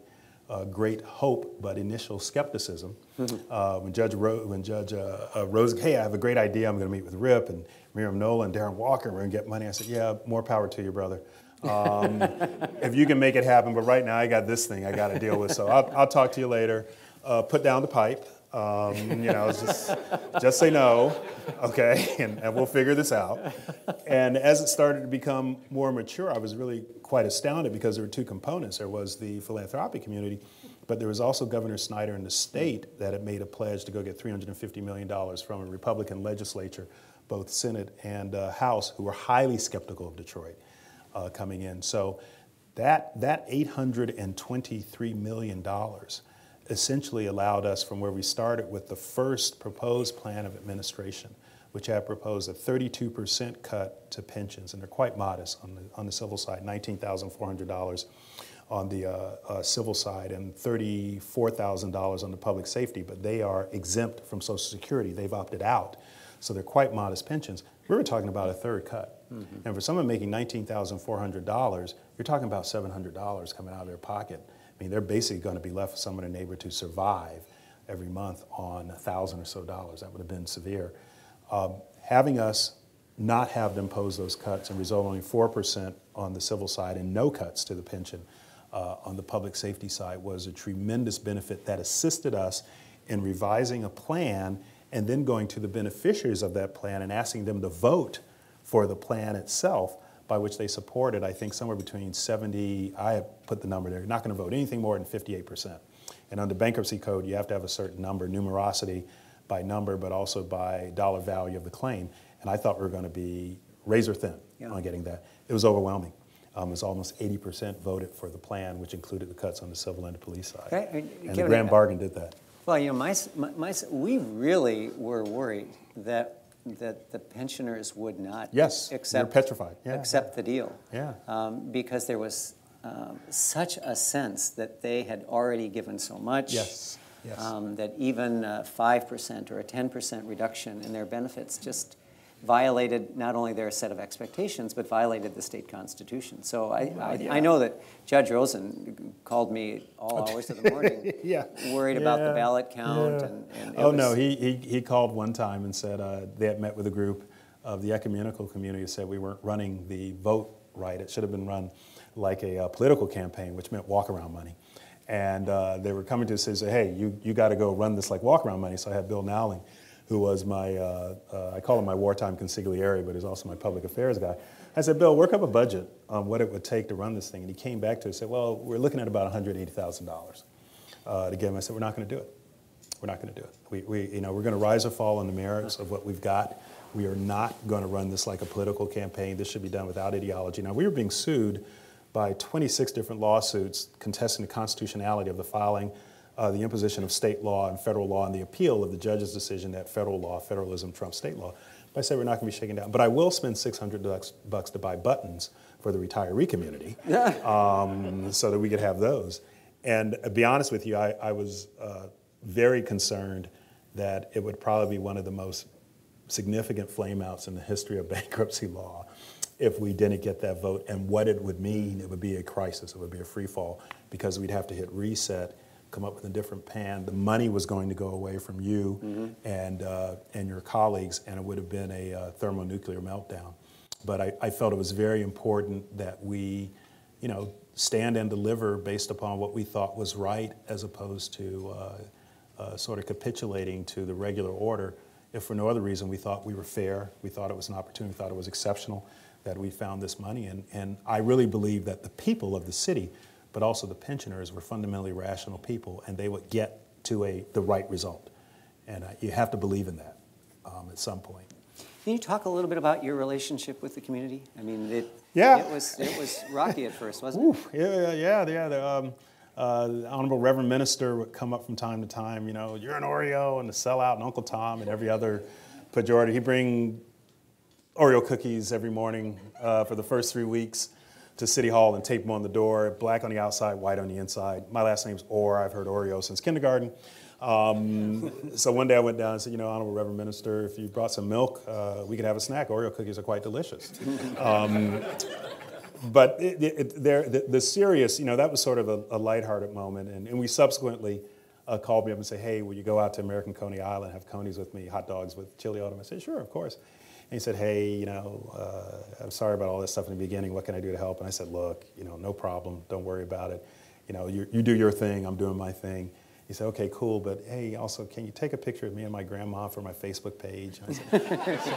uh, great hope but initial skepticism. uh, when Judge, Ro when Judge uh, uh, Rose, hey, I have a great idea. I'm going to meet with Rip and Miriam Nola and Darren Walker. We're going to get money. I said, yeah, more power to you, brother. Um, if you can make it happen, but right now I got this thing I got to deal with. So I'll, I'll talk to you later. Uh, put down the pipe. Um, you know, just, just say no, okay, and, and we'll figure this out. And as it started to become more mature, I was really quite astounded because there were two components. There was the philanthropy community, but there was also Governor Snyder in the state that had made a pledge to go get three hundred fifty million dollars from a Republican legislature, both Senate and uh, House, who were highly skeptical of Detroit uh, coming in. So that, that eight hundred twenty-three million dollars essentially allowed us, from where we started with the first proposed plan of administration, which had proposed a thirty-two percent cut to pensions, and they're quite modest on the, on the civil side, nineteen thousand four hundred dollars on the uh, uh, civil side and thirty-four thousand dollars on the public safety, but they are exempt from Social Security. They've opted out, so they're quite modest pensions. We were talking about a third cut. Mm-hmm. And for someone making nineteen thousand four hundred dollars, you're talking about seven hundred dollars coming out of their pocket. I mean, they're basically going to be left with someone in a neighborhood to survive every month on a thousand or so dollars. That would have been severe. Um, having us not have them impose those cuts and result only four percent on the civil side and no cuts to the pension uh, on the public safety side was a tremendous benefit that assisted us in revising a plan and then going to the beneficiaries of that plan and asking them to vote for the plan itself, by which they supported, I think, somewhere between seventy, I have put the number there, you're not going to vote anything more than fifty-eight percent. And under bankruptcy code, you have to have a certain number, numerosity by number, but also by dollar value of the claim. And I thought we were going to be razor thin yeah. on getting that. It was overwhelming. Um, it was almost eighty percent voted for the plan, which included the cuts on the civil and the police side. Okay. And Kevin, the grand bargain did that. Well, you know, my, my, my, we really were worried that that the pensioners would not yes, accept, petrified. Yeah. accept the deal. Yeah. Um, because there was um, such a sense that they had already given so much. Yes. Yes. Um, that even a five percent or a ten percent reduction in their benefits just violated not only their set of expectations, but violated the state constitution. So I, I, yeah. I know that Judge Rosen called me all hours of the morning, yeah. worried yeah. about the ballot count. Yeah. And, and oh was, no, he, he, he called one time and said uh, they had met with a group of the ecumenical community, said we weren't running the vote right. It should have been run like a uh, political campaign, which meant walk-around money. And uh, they were coming to us and say, hey, you, you got to go run this like walk-around money. So I had Bill Nowling, who was my, uh, uh, I call him my wartime consigliere, but he's also my public affairs guy. I said, Bill, work up a budget on what it would take to run this thing. And he came back to us and said, well, we're looking at about one hundred eighty thousand dollars uh, to give him. I said, we're not going to do it. We're not going to do it. We, we, you know, we're going to rise or fall on the merits of what we've got. We are not going to run this like a political campaign. This should be done without ideology. Now, we were being sued by twenty-six different lawsuits contesting the constitutionality of the filing, uh, the imposition of state law and federal law, and the appeal of the judge's decision that federal law, federalism trumps state law. But I said we're not going to be shaken down. But I will spend six hundred bucks to buy buttons for the retiree community um, so that we could have those. And to be honest with you, I, I was uh, very concerned that it would probably be one of the most significant flameouts in the history of bankruptcy law if we didn't get that vote, and what it would mean. It would be a crisis. It would be a free fall, because we'd have to hit reset, come up with a different plan. The money was going to go away from you mm-hmm. and uh, and your colleagues, and it would have been a uh, thermonuclear meltdown. But I, I felt it was very important that we, you know, stand and deliver based upon what we thought was right, as opposed to uh, uh, sort of capitulating to the regular order. If for no other reason, we thought we were fair, we thought it was an opportunity, we thought it was exceptional that we found this money. And, and I really believe that the people of the city, but also the pensioners, were fundamentally rational people, and they would get to a the right result. And uh, you have to believe in that um, at some point. Can you talk a little bit about your relationship with the community? I mean, it, yeah. it was it was rocky at first, wasn't Oof, it? Yeah, yeah, yeah. The, um, uh, the Honorable Reverend Minister would come up from time to time, you know, you're an Oreo and the sellout and Uncle Tom and every other pejorative. He'd bring Oreo cookies every morning uh, for the first three weeks to City Hall and tape them on the door, black on the outside, white on the inside. My last name's Orr. I've heard Oreo since kindergarten. Um, so one day I went down and said, you know, Honorable Reverend Minister, if you brought some milk, uh, we could have a snack. Oreo cookies are quite delicious. Um, but it, it, there, the, the serious, you know, that was sort of a, a lighthearted moment, and, and we subsequently uh, called me up and said, hey, will you go out to American Coney Island, have conies with me, hot dogs with chili on them? I said, sure, of course. And he said, hey, you know, uh, I'm sorry about all this stuff in the beginning. What can I do to help? And I said, look, you know, no problem. Don't worry about it. You know, you, you do your thing. I'm doing my thing. He said, okay, cool, but hey, also, can you take a picture of me and my grandma for my Facebook page? And I said, so,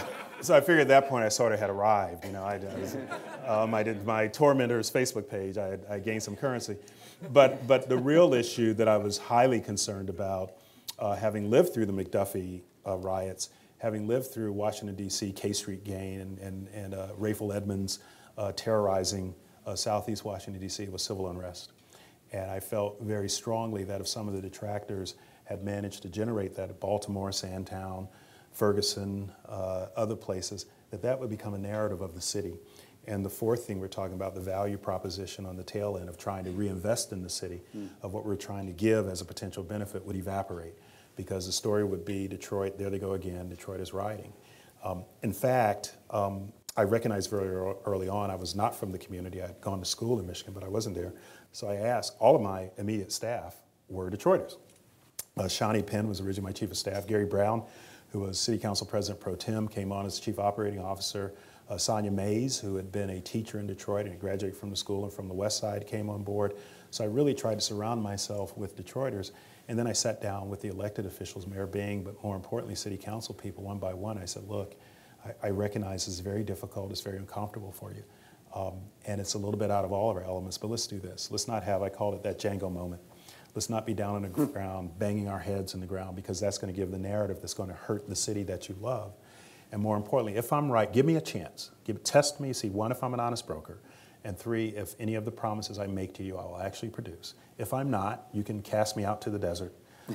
so I figured at that point I sort of had arrived. You know, I, I, was, um, I did my tormentor's Facebook page. I, I gained some currency. But, but the real issue that I was highly concerned about, uh, having lived through the McDuffie uh, riots, having lived through Washington, D C, K Street gang, and, and, and uh, Rayful Edmonds uh, terrorizing uh, southeast Washington, D C, was civil unrest. And I felt very strongly that if some of the detractors had managed to generate that at Baltimore, Sandtown, Ferguson, uh, other places, that that would become a narrative of the city. And the fourth thing we're talking about, the value proposition on the tail end of trying to reinvest in the city, mm. of what we're trying to give as a potential benefit, would evaporate. Because the story would be Detroit, there they go again, Detroit is rioting. Um, in fact, um, I recognized very early on I was not from the community. I had gone to school in Michigan, but I wasn't there. So I asked, all of my immediate staff were Detroiters. Uh, Shawnee Penn was originally my chief of staff. Gary Brown, who was city council president pro tem, came on as chief operating officer. Uh, Sonia Mays, who had been a teacher in Detroit and graduated from the school and from the West Side, came on board. So I really tried to surround myself with Detroiters. And then I sat down with the elected officials, Mayor Bing, but more importantly, city council people, one by one. I said, look, I, I recognize this is very difficult, it's very uncomfortable for you. Um, and it's a little bit out of all of our elements, but let's do this. Let's not have, I called it that Django moment. Let's not be down on the ground, banging our heads in the ground, because that's going to give the narrative that's going to hurt the city that you love. And more importantly, if I'm right, give me a chance. Give, test me, see, one, if I'm an honest broker, and three, if any of the promises I make to you, I will actually produce. If I'm not, you can cast me out to the desert,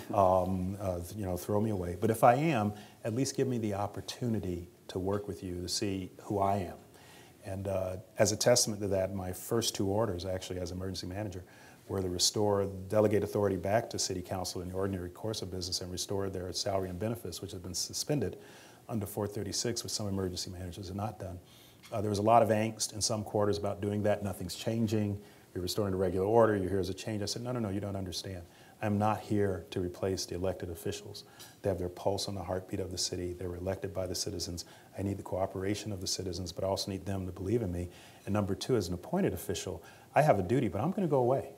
um, uh, you know, throw me away. But if I am, at least give me the opportunity to work with you to see who I am. And uh, as a testament to that, my first two orders, actually, as emergency manager, were to restore, delegate authority back to city council in the ordinary course of business and restore their salary and benefits, which had been suspended under four thirty-six, which some emergency managers had not done. Uh, there was a lot of angst in some quarters about doing that. Nothing's changing. You're restoring the regular order. You hear there's a change. I said, no, no, no, you don't understand. I'm not here to replace the elected officials. They have their pulse on the heartbeat of the city. They were elected by the citizens. I need the cooperation of the citizens, but I also need them to believe in me. And number two, as an appointed official, I have a duty, but I'm going to go away.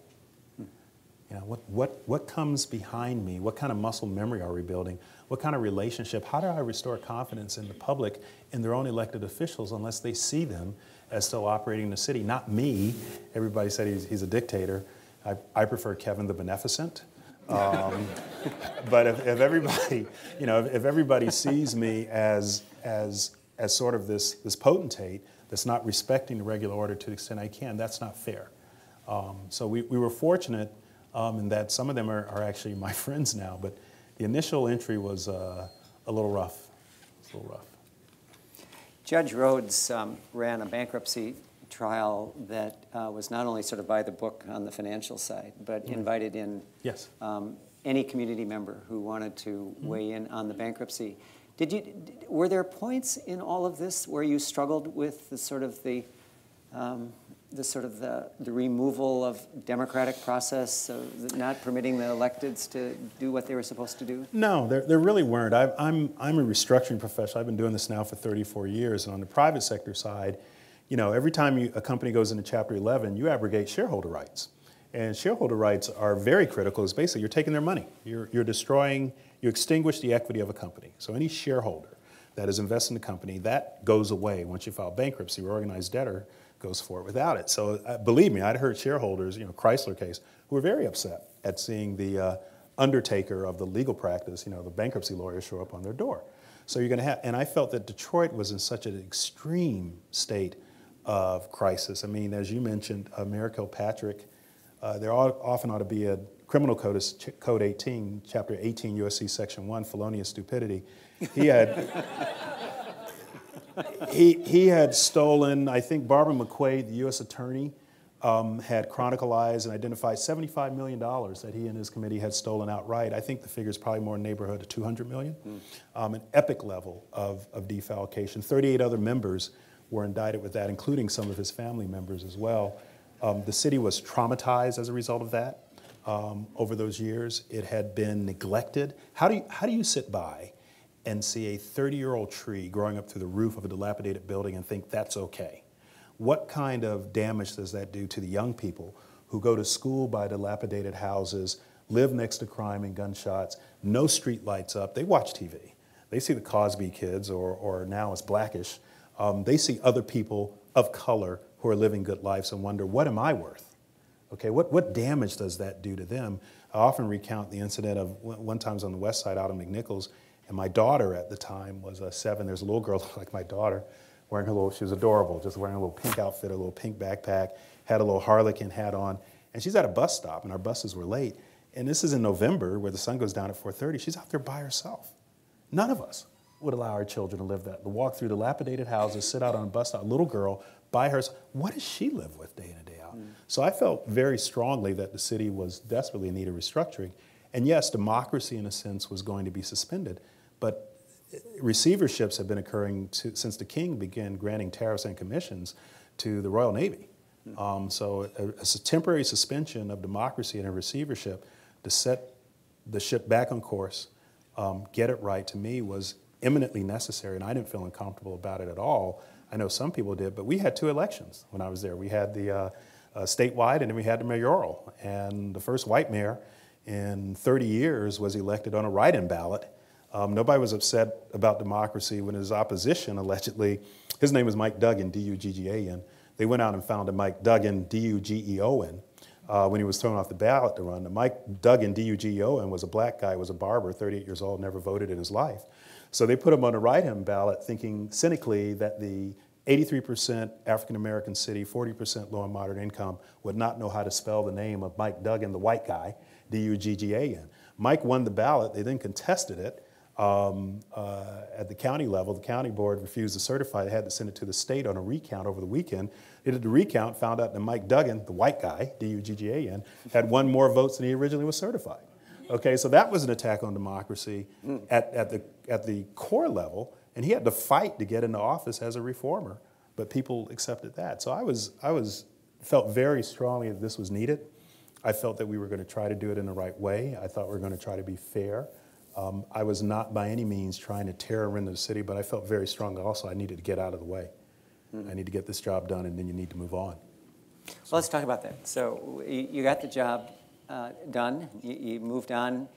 You know, what, what, what comes behind me? What kind of muscle memory are we building? What kind of relationship? How do I restore confidence in the public in their own elected officials unless they see them as still operating in the city? Not me. Everybody said he's, he's a dictator. I, I prefer Kevin the Beneficent. Um, but if, if everybody, you know, if, if everybody sees me as, as, as sort of this, this potentate that's not respecting the regular order to the extent I can, that's not fair. Um, so we, we were fortunate Um, and that some of them are, are actually my friends now, but the initial entry was uh, a little rough. It's a little rough. Judge Rhodes um, ran a bankruptcy trial that uh, was not only sort of by the book on the financial side, but mm-hmm. invited in yes. um, any community member who wanted to mm-hmm. weigh in on the bankruptcy. Did you? Did, were there points in all of this where you struggled with the sort of the um, the sort of the, the removal of democratic process, of not permitting the electeds to do what they were supposed to do? No, there, there really weren't. I, I'm, I'm a restructuring professional. I've been doing this now for thirty-four years. And on the private sector side, you know, every time you, a company goes into Chapter eleven, you abrogate shareholder rights. And shareholder rights are very critical. It's basically you're taking their money. You're, you're destroying, you extinguish the equity of a company. So any shareholder that is invested in the company, that goes away once you file bankruptcy or organized debtor goes for it without it. So uh, believe me, I'd heard shareholders, you know, Chrysler case, who were very upset at seeing the uh, undertaker of the legal practice, you know, the bankruptcy lawyer show up on their door. So you're going to have, and I felt that Detroit was in such an extreme state of crisis. I mean, as you mentioned, uh, Mayor Kilpatrick, uh, there ought, often ought to be a criminal code, code eighteen, chapter eighteen, U S C section one, felonious stupidity. He had... He, he had stolen, I think Barbara McQuaid, the U S attorney, um, had chronicalized and identified seventy-five million dollars that he and his committee had stolen outright. I think the figure is probably more in the neighborhood of two hundred million dollars. Mm. Um, an epic level of, of defalcation. thirty-eight other members were indicted with that, including some of his family members as well. Um, the city was traumatized as a result of that um, over those years. It had been neglected. How do you, how do you sit by and see a thirty-year-old tree growing up through the roof of a dilapidated building and think that's okay? What kind of damage does that do to the young people who go to school by dilapidated houses, live next to crime and gunshots, no street lights up? They watch T V. They see the Cosby Kids, or, or now it's Blackish. Um, they see other people of color who are living good lives and wonder, what am I worth? Okay, what, what damage does that do to them? I often recount the incident of one time I was on the west side out of McNichols, and my daughter at the time was uh, seven. There's a little girl like my daughter wearing her little, she was adorable, just wearing a little pink outfit, a little pink backpack, had a little harlequin hat on, and she's at a bus stop, and our buses were late. And this is in November, where the sun goes down at four thirty. She's out there by herself. None of us would allow our children to live that, to walk through dilapidated houses, sit out on a bus stop, a little girl by herself. What does she live with day in and day out? Mm. So I felt very strongly that the city was desperately in need of restructuring. And yes, democracy in a sense was going to be suspended, but receiverships have been occurring to, since the king began granting tariffs and commissions to the Royal Navy. Mm. Um, so a, a temporary suspension of democracy in a receivership to set the ship back on course, um, get it right, to me was eminently necessary, and I didn't feel uncomfortable about it at all. I know some people did, but we had two elections when I was there. We had the uh, uh, statewide, and then we had the mayoral. And the first white mayor in thirty years was elected on a write-in ballot. Um, nobody was upset about democracy when his opposition, allegedly, his name was Mike Duggan, D U G G A N. They went out and found a Mike Duggan, D U G E O N, uh, when he was thrown off the ballot to run. The Mike Duggan, D U G E O N, was a black guy, was a barber, thirty-eight years old, never voted in his life. So they put him on a write-in ballot, thinking cynically that the eighty-three percent African-American city, forty percent low and moderate income, would not know how to spell the name of Mike Duggan, the white guy, D U G G A N. Mike won the ballot. They then contested it um, uh, at the county level. The county board refused to certify. They had to send it to the state on a recount over the weekend. They did the recount, found out that Mike Duggan, the white guy, D U G G A N, had won more votes than he originally was certified. Okay, so that was an attack on democracy mm. at, at, the, at the core level, and he had to fight to get into office as a reformer, but people accepted that. So I was, I was, felt very strongly that this was needed. I felt that we were going to try to do it in the right way. I thought we were going to try to be fair. Um, I was not by any means trying to tear into the city, but I felt very strongly also I needed to get out of the way. Mm. I need to get this job done, and then you need to move on. Well, let's talk about that. So you, you got the job Uh, done, you, you moved on.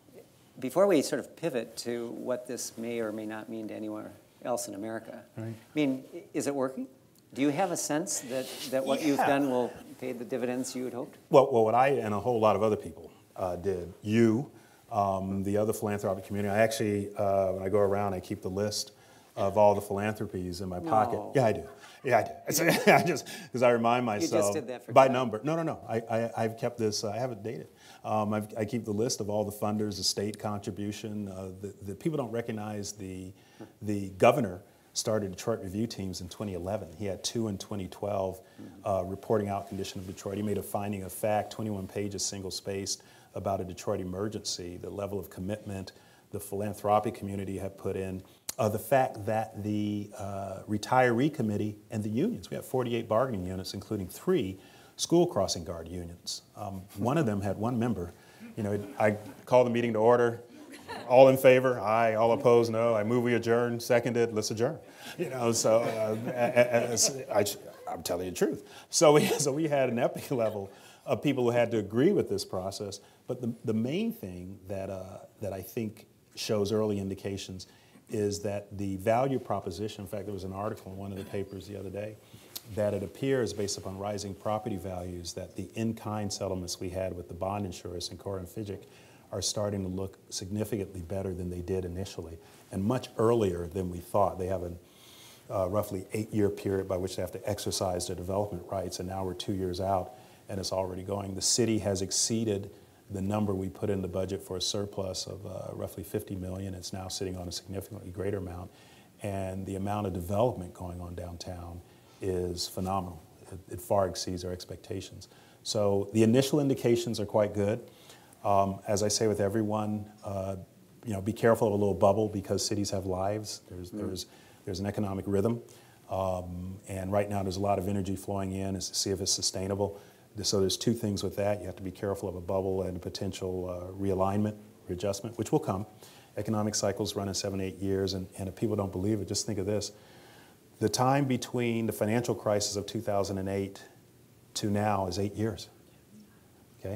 Before we sort of pivot to what this may or may not mean to anywhere else in America, right. I mean, is it working? Do you have a sense that, that what yeah. you've done will pay the dividends you had hoped? Well, well what I and a whole lot of other people uh, did, you, um, the other philanthropic community, I actually, uh, when I go around, I keep the list of all the philanthropies in my no. pocket. Yeah, I do. Yeah, I do. I just, because I remind myself. You just did that for by God. number. No, no, no. I, I, I've kept this, uh, I have it dated. Um, I've, I keep the list of all the funders, the state contribution. Uh, the, the people don't recognize the, the governor started Detroit review teams in twenty eleven. He had two in twenty twelve uh, reporting out condition of Detroit. He made a finding of fact, twenty-one pages, single-spaced, about a Detroit emergency, the level of commitment the philanthropic community have put in. Uh, the fact that the uh, retiree committee and the unions, we have forty-eight bargaining units, including three school crossing guard unions. Um, one of them had one member. You know, I call the meeting to order. All in favor? Aye. All opposed? No. I move we adjourn. Seconded. Let's adjourn. You know, so uh, as, I, I'm telling you the truth. So we, so we had an epic level of people who had to agree with this process. But the, the main thing that, uh, that I think shows early indications is that the value proposition, in fact, there was an article in one of the papers the other day, that it appears, based upon rising property values, that the in-kind settlements we had with the bond insurers and Cora and Fidget are starting to look significantly better than they did initially, and much earlier than we thought. They have a uh, roughly eight-year period by which they have to exercise their development rights, and now we're two years out, and it's already going. The city has exceeded the number we put in the budget for a surplus of uh, roughly fifty million. It's now sitting on a significantly greater amount, and the amount of development going on downtown is phenomenal. It, it far exceeds our expectations. So the initial indications are quite good. Um, as I say with everyone, uh, you know, be careful of a little bubble because cities have lives. There's, mm. there's, there's an economic rhythm. Um, and right now there's a lot of energy flowing in is to see if it's sustainable. So there's two things with that. You have to be careful of a bubble and a potential uh, realignment, readjustment, which will come. Economic cycles run in seven, eight years, and, and if people don't believe it, just think of this. The time between the financial crisis of two thousand eight to now is eight years, okay?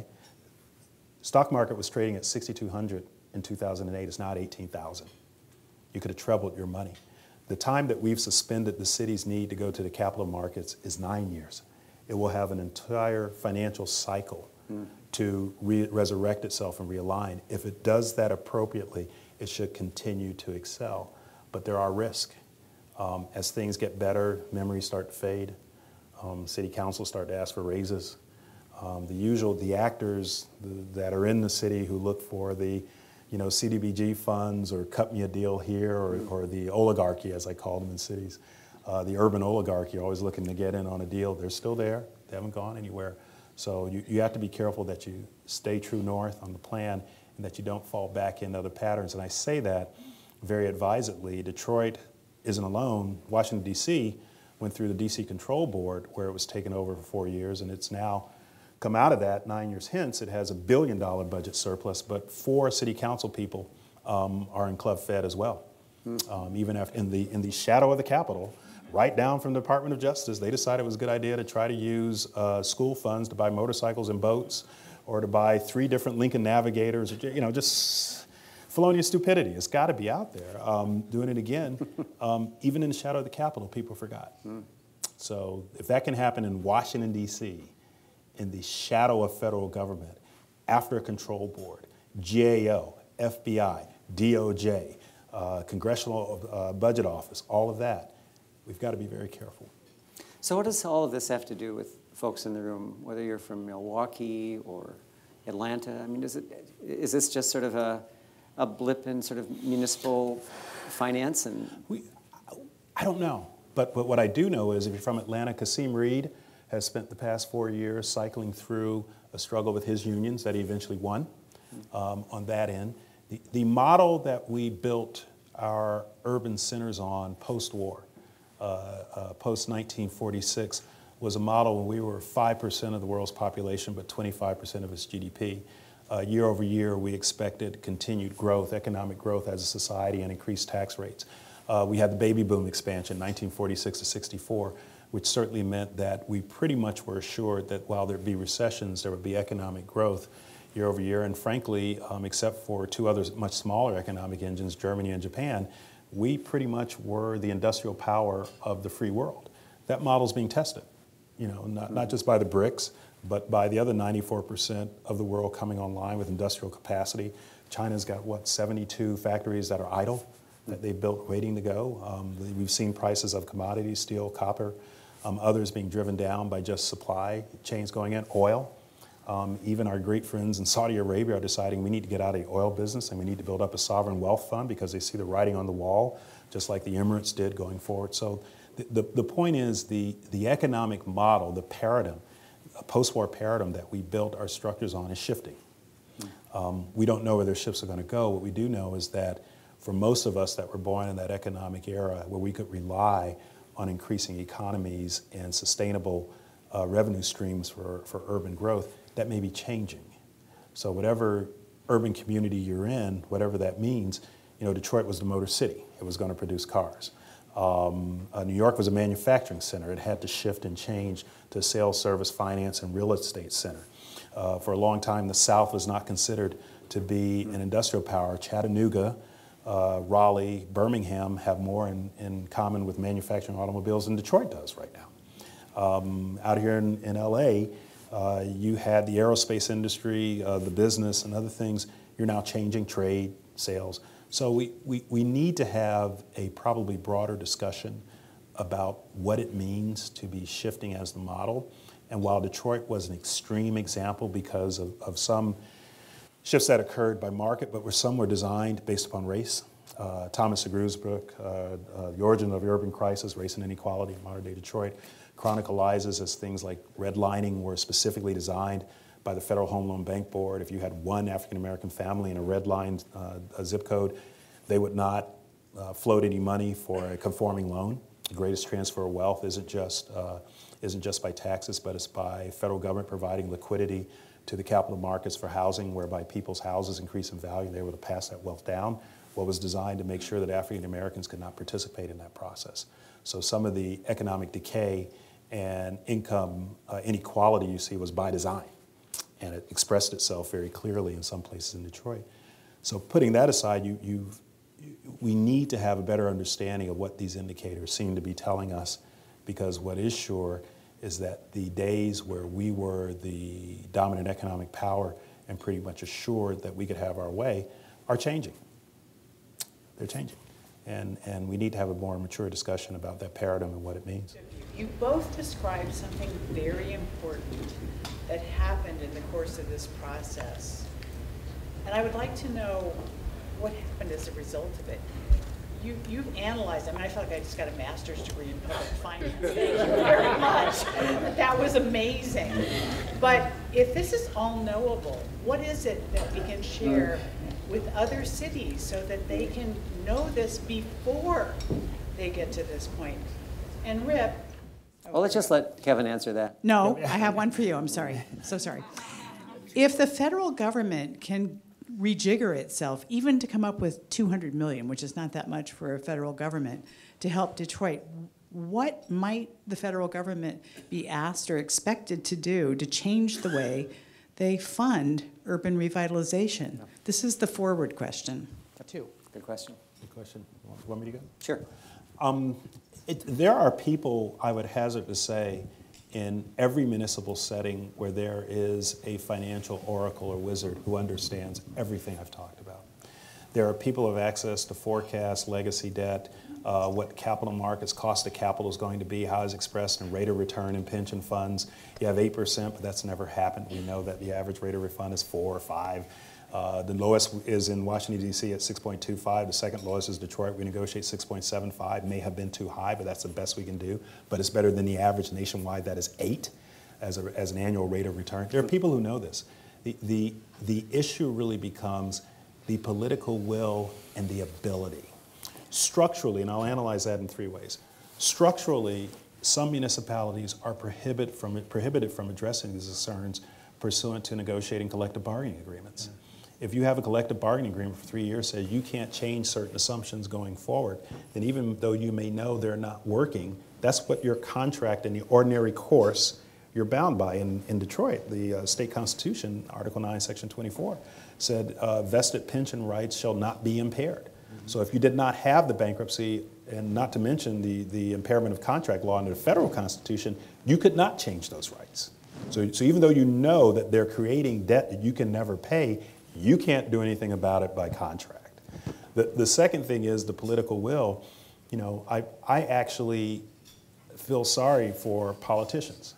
Stock market was trading at sixty-two hundred in two thousand eight. It's now at eighteen thousand. You could have trebled your money. The time that we've suspended the city's need to go to the capital markets is nine years. It will have an entire financial cycle mm. to re resurrect itself and realign. If it does that appropriately, it should continue to excel. But there are risks. Um, as things get better, memories start to fade. Um, city councils start to ask for raises. Um, the usual, the actors the, that are in the city who look for the, you know, C D B G funds or cut me a deal here, or, or the oligarchy, as I call them in cities. Uh, the urban oligarchy are always looking to get in on a deal. They're still there. They haven't gone anywhere. So you, you have to be careful that you stay true north on the plan and that you don't fall back into other patterns. And I say that very advisedly. Detroit isn't alone. Washington, D C went through the D C Control Board where it was taken over for four years, and it's now come out of that nine years hence. It has a billion dollar budget surplus, but four city council people um, are in Club Fed as well. Mm. Um, even after, in the in the shadow of the Capitol, right down from the Department of Justice, they decided it was a good idea to try to use uh, school funds to buy motorcycles and boats, or to buy three different Lincoln Navigators, or, you know, just felonious stupidity. It's got to be out there. Um, doing it again, um, even in the shadow of the Capitol, people forgot. Mm. So if that can happen in Washington, D C, in the shadow of federal government, after a control board, G A O, F B I, D O J, uh, Congressional uh, Budget Office, all of that, we've got to be very careful. So what does all of this have to do with folks in the room, whether you're from Milwaukee or Atlanta? I mean, is it is this just sort of a, a blip in sort of municipal finance? And we, I don't know. But, but what I do know is if you're from Atlanta, Kasim Reed has spent the past four years cycling through a struggle with his unions that he eventually won um, on that end. The, the model that we built our urban centers on post-war, uh, uh, post nineteen forty-six, was a model when we were five percent of the world's population, but twenty-five percent of its G D P. Uh, year over year, we expected continued growth, economic growth as a society, and increased tax rates. Uh, we had the baby boom expansion, nineteen forty-six to sixty-four, which certainly meant that we pretty much were assured that while there'd be recessions, there would be economic growth year over year. And frankly, um, except for two other much smaller economic engines, Germany and Japan, we pretty much were the industrial power of the free world. That model's being tested, you know, not, not just by the BRICS, but by the other ninety-four percent of the world coming online with industrial capacity. China's got, what, seventy-two factories that are idle, that they've built waiting to go. Um, we've seen prices of commodities, steel, copper, um, others being driven down by just supply chains going in, oil. Um, even our great friends in Saudi Arabia are deciding we need to get out of the oil business and we need to build up a sovereign wealth fund because they see the writing on the wall, just like the Emirates did going forward. So the, the, the point is the, the economic model, the paradigm, a post-war paradigm that we built our structures on is shifting. Um, we don't know where their ships are going to go. What we do know is that for most of us that were born in that economic era where we could rely on increasing economies and sustainable uh, revenue streams for, for urban growth, that may be changing. So whatever urban community you're in, whatever that means, you know, Detroit was the motor city. It was going to produce cars. Um, uh, New York was a manufacturing center. It had to shift and change to sales, service, finance, and real estate center. Uh, for a long time, the South was not considered to be an industrial power. Chattanooga, uh, Raleigh, Birmingham have more in, in common with manufacturing automobiles than Detroit does right now. Um, out here in, in L A, uh, you had the aerospace industry, uh, the business, and other things. You're now changing trade, sales. So we, we, we need to have a probably broader discussion about what it means to be shifting as the model. And while Detroit was an extreme example because of, of some shifts that occurred by market, but where some were designed based upon race. Uh, Thomas de Grusbrook, uh, uh, The Origin of the Urban Crisis, Race and Inequality in Modern Day Detroit, chronicalizes as things like redlining were specifically designed by the Federal Home Loan Bank Board. If you had one African-American family in a redlined uh, a zip code, they would not uh, float any money for a conforming loan. The greatest transfer of wealth isn't just, uh, isn't just by taxes, but it's by federal government providing liquidity to the capital markets for housing, whereby people's houses increase in value. They're able to pass that wealth down. What was designed to make sure that African Americans could not participate in that process. So some of the economic decay and income uh, inequality you see was by design. And it expressed itself very clearly in some places in Detroit. So putting that aside, you, you've, we need to have a better understanding of what these indicators seem to be telling us, because what is sure is that the days where we were the dominant economic power and pretty much assured that we could have our way are changing. They're changing. And, and we need to have a more mature discussion about that paradigm and what it means. You both described something very important that happened in the course of this process. And I would like to know what happened as a result of it. You, you've analyzed, I mean, I feel like I just got a master's degree in public finance. Thank you very much. That was amazing. But if this is all knowable, what is it that we can share with other cities so that they can know this before they get to this point? And Rip. Well, let's just let Kevin answer that. No, I have one for you. I'm sorry. So sorry. If the federal government can rejigger itself, even to come up with two hundred million dollars, which is not that much for a federal government, to help Detroit, what might the federal government be asked or expected to do to change the way they fund urban revitalization? This is the forward question. Two. Good question. Good question. You want, you want me to go? Sure. Um, it, there are people, I would hazard to say, in every municipal setting where there is a financial oracle or wizard who understands everything I've talked about. There are people who have access to forecast, legacy debt, uh, what capital markets, cost of capital is going to be, how it's expressed in rate of return in pension funds. You have eight percent, but that's never happened. We know that the average rate of refund is four or five. Uh, the lowest is in Washington, D C at six point two five. The second lowest is Detroit. We negotiate six point seven five. May have been too high, but that's the best we can do. But it's better than the average nationwide, that is eight as, a, as an annual rate of return. There are people who know this. The, the, the issue really becomes the political will and the ability. Structurally, and I'll analyze that in three ways. Structurally, some municipalities are prohibited from, prohibited from addressing these concerns pursuant to negotiating collective bargaining agreements. Mm-hmm. If you have a collective bargaining agreement for three years that says you can't change certain assumptions going forward, then even though you may know they're not working, that's what your contract in the ordinary course you're bound by. In, in Detroit, the uh, state constitution, Article nine, Section twenty-four, said uh, vested pension rights shall not be impaired. Mm-hmm. So if you did not have the bankruptcy, and not to mention the, the impairment of contract law under the federal constitution, you could not change those rights. So, so even though you know that they're creating debt that you can never pay, you can't do anything about it by contract. The, the second thing is the political will. You know, I, I actually feel sorry for politicians,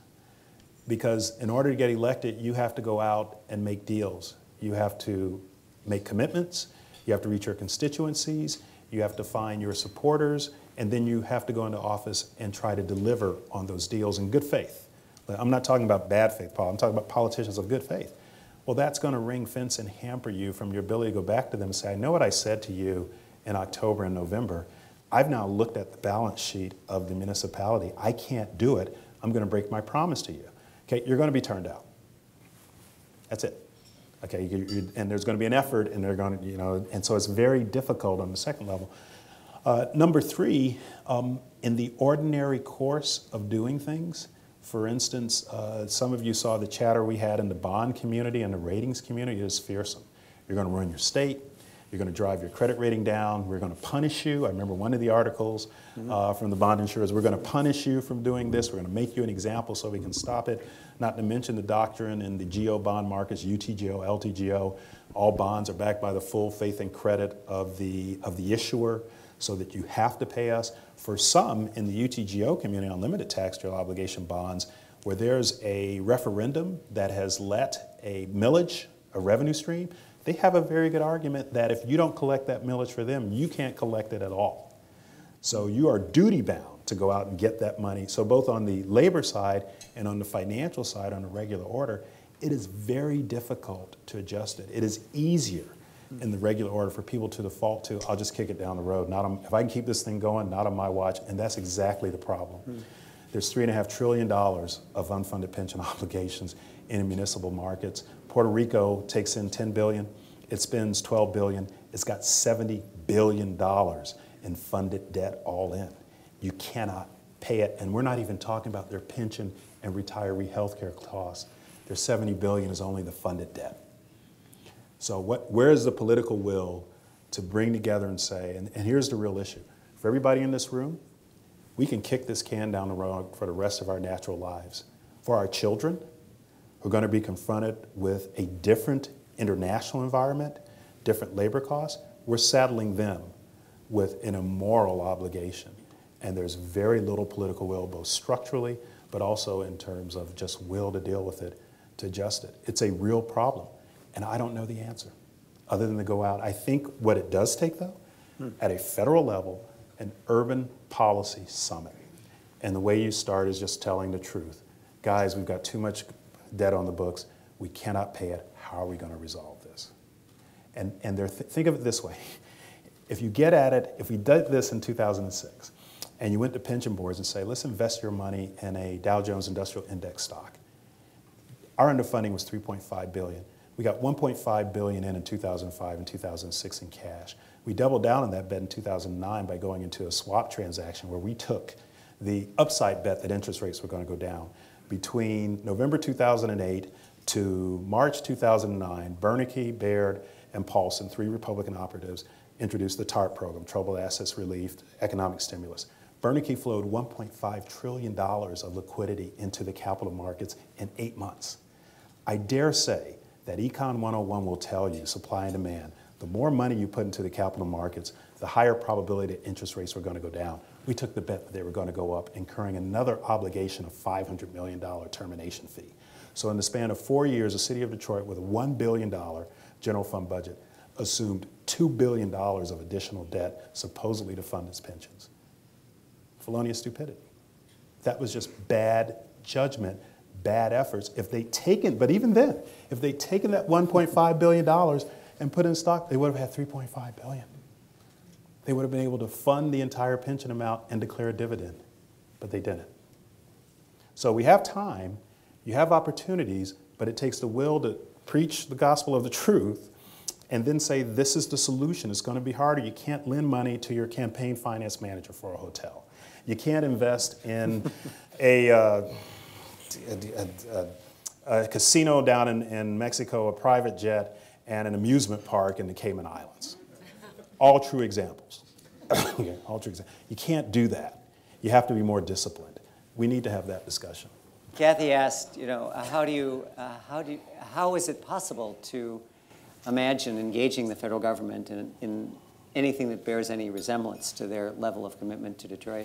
because in order to get elected, you have to go out and make deals. You have to make commitments, you have to reach your constituencies, you have to find your supporters, and then you have to go into office and try to deliver on those deals in good faith. I'm not talking about bad faith, Paul. I'm talking about politicians of good faith. Well, that's going to ring fence and hamper you from your ability to go back to them and say, I know what I said to you in October and November. I've now looked at the balance sheet of the municipality. I can't do it. I'm going to break my promise to you. Okay, you're going to be turned out. That's it. Okay, you, you, and there's going to be an effort, and they're going to, you know, and so it's very difficult on the second level. Uh, number three, um, in the ordinary course of doing things, for instance, uh, some of you saw the chatter we had in the bond community and the ratings community. It is fearsome. You're going to ruin your state. You're going to drive your credit rating down. We're going to punish you. I remember one of the articles mm-hmm. uh, from the bond insurers. We're going to punish you from doing this. We're going to make you an example so we can stop it. Not to mention the doctrine in the G O bond markets, U T G O, L T G O. All bonds are backed by the full faith and credit of the, of the issuer, so that you have to pay us. For some in the U T G O community on limited tax deal obligation bonds, where there's a referendum that has let a millage, a revenue stream, they have a very good argument that if you don't collect that millage for them, you can't collect it at all. So you are duty bound to go out and get that money. So both on the labor side and on the financial side on a regular order, it is very difficult to adjust it. It is easier in the regular order for people to default to, I'll just kick it down the road. Not on, if I can keep this thing going, not on my watch, and that's exactly the problem. Mm. There's three and a half trillion dollars of unfunded pension obligations in municipal markets. Puerto Rico takes in ten billion dollars, it spends twelve billion dollars, it's got seventy billion dollars in funded debt all in. You cannot pay it, and we're not even talking about their pension and retiree health care costs. Their seventy billion dollars is only the funded debt. So what, where is the political will to bring together and say, and, and here's the real issue. For everybody in this room, we can kick this can down the road for the rest of our natural lives. For our children, who are going to be confronted with a different international environment, different labor costs, we're saddling them with an immoral obligation. And there's very little political will, both structurally, but also in terms of just will to deal with it, to adjust it. It's a real problem. And I don't know the answer, other than to go out. I think what it does take, though, hmm. at a federal level, an urban policy summit. And the way you start is just telling the truth. Guys, we've got too much debt on the books. We cannot pay it. How are we going to resolve this? And, and th think of it this way. If you get at it, if we did this in two thousand six, and you went to pension boards and say, let's invest your money in a Dow Jones Industrial Index stock. Our underfunding was three point five billion dollars. We got one point five billion dollars in in two thousand five and two thousand six in cash. We doubled down on that bet in two thousand nine by going into a swap transaction where we took the upside bet that interest rates were going to go down. Between November two thousand eight to March two thousand nine, Bernanke, Baird, and Paulson, three Republican operatives, introduced the TARP program, Troubled Assets Relief, Economic Stimulus. Bernanke flowed one point five trillion dollars of liquidity into the capital markets in eight months. I dare say that Econ one oh one will tell you, supply and demand, the more money you put into the capital markets, the higher probability that interest rates were going to go down. We took the bet that they were going to go up, incurring another obligation of five hundred million dollars termination fee. So in the span of four years, the city of Detroit, with a one billion dollars general fund budget, assumed two billion dollars of additional debt, supposedly to fund its pensions. Felonious stupidity. That was just bad judgment, bad efforts. If they'd taken, but even then, if they'd taken that one point five billion dollars and put it in stock, they would have had three point five billion dollars. They would have been able to fund the entire pension amount and declare a dividend, but they didn't. So we have time, you have opportunities, but it takes the will to preach the gospel of the truth and then say, this is the solution. It's going to be harder. You can't lend money to your campaign finance manager for a hotel. You can't invest in a, uh, a, a, a casino down in, in Mexico, a private jet, and an amusement park in the Cayman Islands. All true examples. Okay, all true examples. You can't do that. You have to be more disciplined. We need to have that discussion. Kathy asked, you know, uh, how do you, uh, how do you, how is it possible to imagine engaging the federal government in, in anything that bears any resemblance to their level of commitment to Detroit?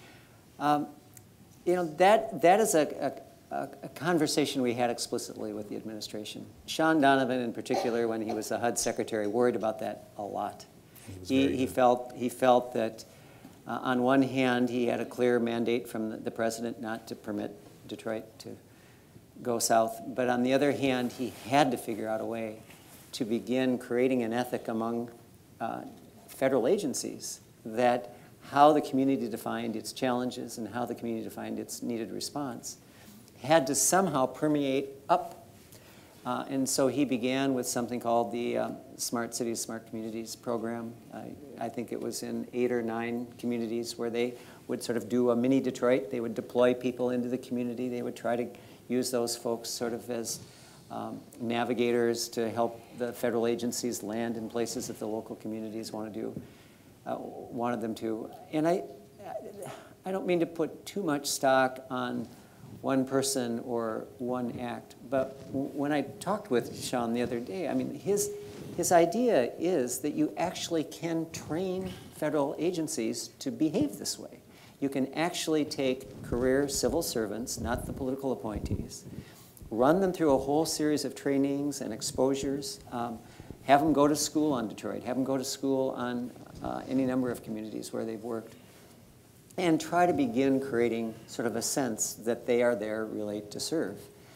Um, you know, that, that is a, a, a conversation we had explicitly with the administration. Sean Donovan, in particular, when he was the H U D secretary, worried about that a lot. He, he, felt, he felt that, uh, on one hand, he had a clear mandate from the, the president not to permit Detroit to go south. But on the other hand, he had to figure out a way to begin creating an ethic among uh, federal agencies that how the community defined its challenges and how the community defined its needed response had to somehow permeate up. Uh, and so he began with something called the um, Smart Cities, Smart Communities program. I, I think it was in eight or nine communities where they would sort of do a mini Detroit. They would deploy people into the community. They would try to use those folks sort of as um, navigators to help the federal agencies land in places that the local communities want to do, uh, wanted them to. And I, I don't mean to put too much stock on one person or one act, but when I talked with Sean the other day, I mean, his, his idea is that you actually can train federal agencies to behave this way. You can actually take career civil servants, not the political appointees, run them through a whole series of trainings and exposures, um, have them go to school on Detroit, have them go to school on uh, any number of communities where they've worked, and try to begin creating sort of a sense that they are there really to serve.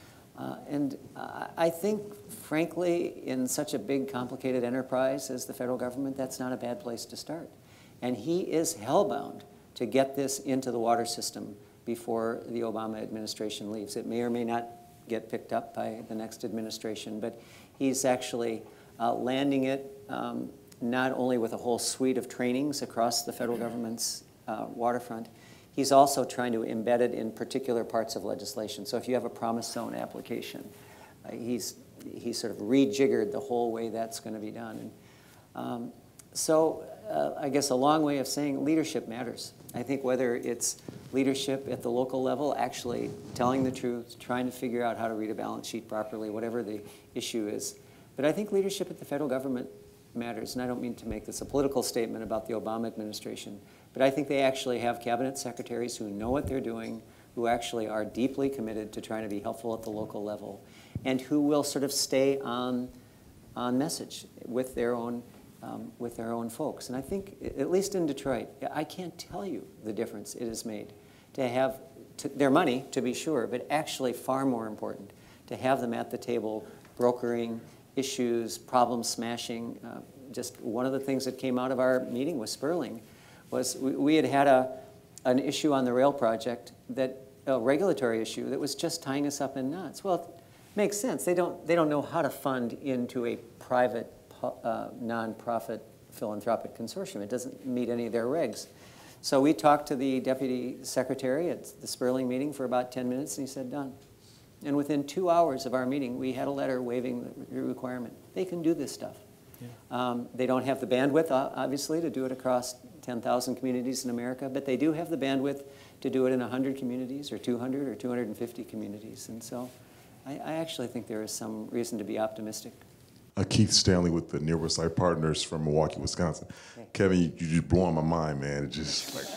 Uh, and uh, I think, frankly, in such a big, complicated enterprise as the federal government, that's not a bad place to start. And he is hellbound to get this into the water system before the Obama administration leaves. It may or may not get picked up by the next administration, but he's actually uh, landing it um, not only with a whole suite of trainings across the federal government's uh, waterfront, he's also trying to embed it in particular parts of legislation. So if you have a promise zone application, uh, he's, he's sort of rejiggered the whole way that's going to be done. And, um, so uh, I guess a long way of saying leadership matters. I think whether it's leadership at the local level, actually telling the truth, trying to figure out how to read a balance sheet properly, whatever the issue is. But I think leadership at the federal government matters. And I don't mean to make this a political statement about the Obama administration, but I think they actually have cabinet secretaries who know what they're doing, who actually are deeply committed to trying to be helpful at the local level, and who will sort of stay on, on message with their own Um, with their own folks. And I think, at least in Detroit, I can't tell you the difference it has made to have to, their money, to be sure, but actually far more important, to have them at the table brokering issues, problem smashing. Uh, just one of the things that came out of our meeting with Sperling was we, we had had a, an issue on the rail project, that a regulatory issue that was just tying us up in knots. Well, it makes sense. They don't, they don't know how to fund into a private Uh, non-profit philanthropic consortium. It doesn't meet any of their regs. So we talked to the deputy secretary at the Sperling meeting for about ten minutes, and he said, done. And within two hours of our meeting, we had a letter waiving the requirement. They can do this stuff. Yeah. Um, they don't have the bandwidth, obviously, to do it across ten thousand communities in America, but they do have the bandwidth to do it in one hundred communities or two hundred or two hundred fifty communities. And so I, I actually think there is some reason to be optimistic. Uh, Keith Stanley with the Near West Side Partners from Milwaukee, Wisconsin. Hey. Kevin, you, you just blowing my mind, man. It just like,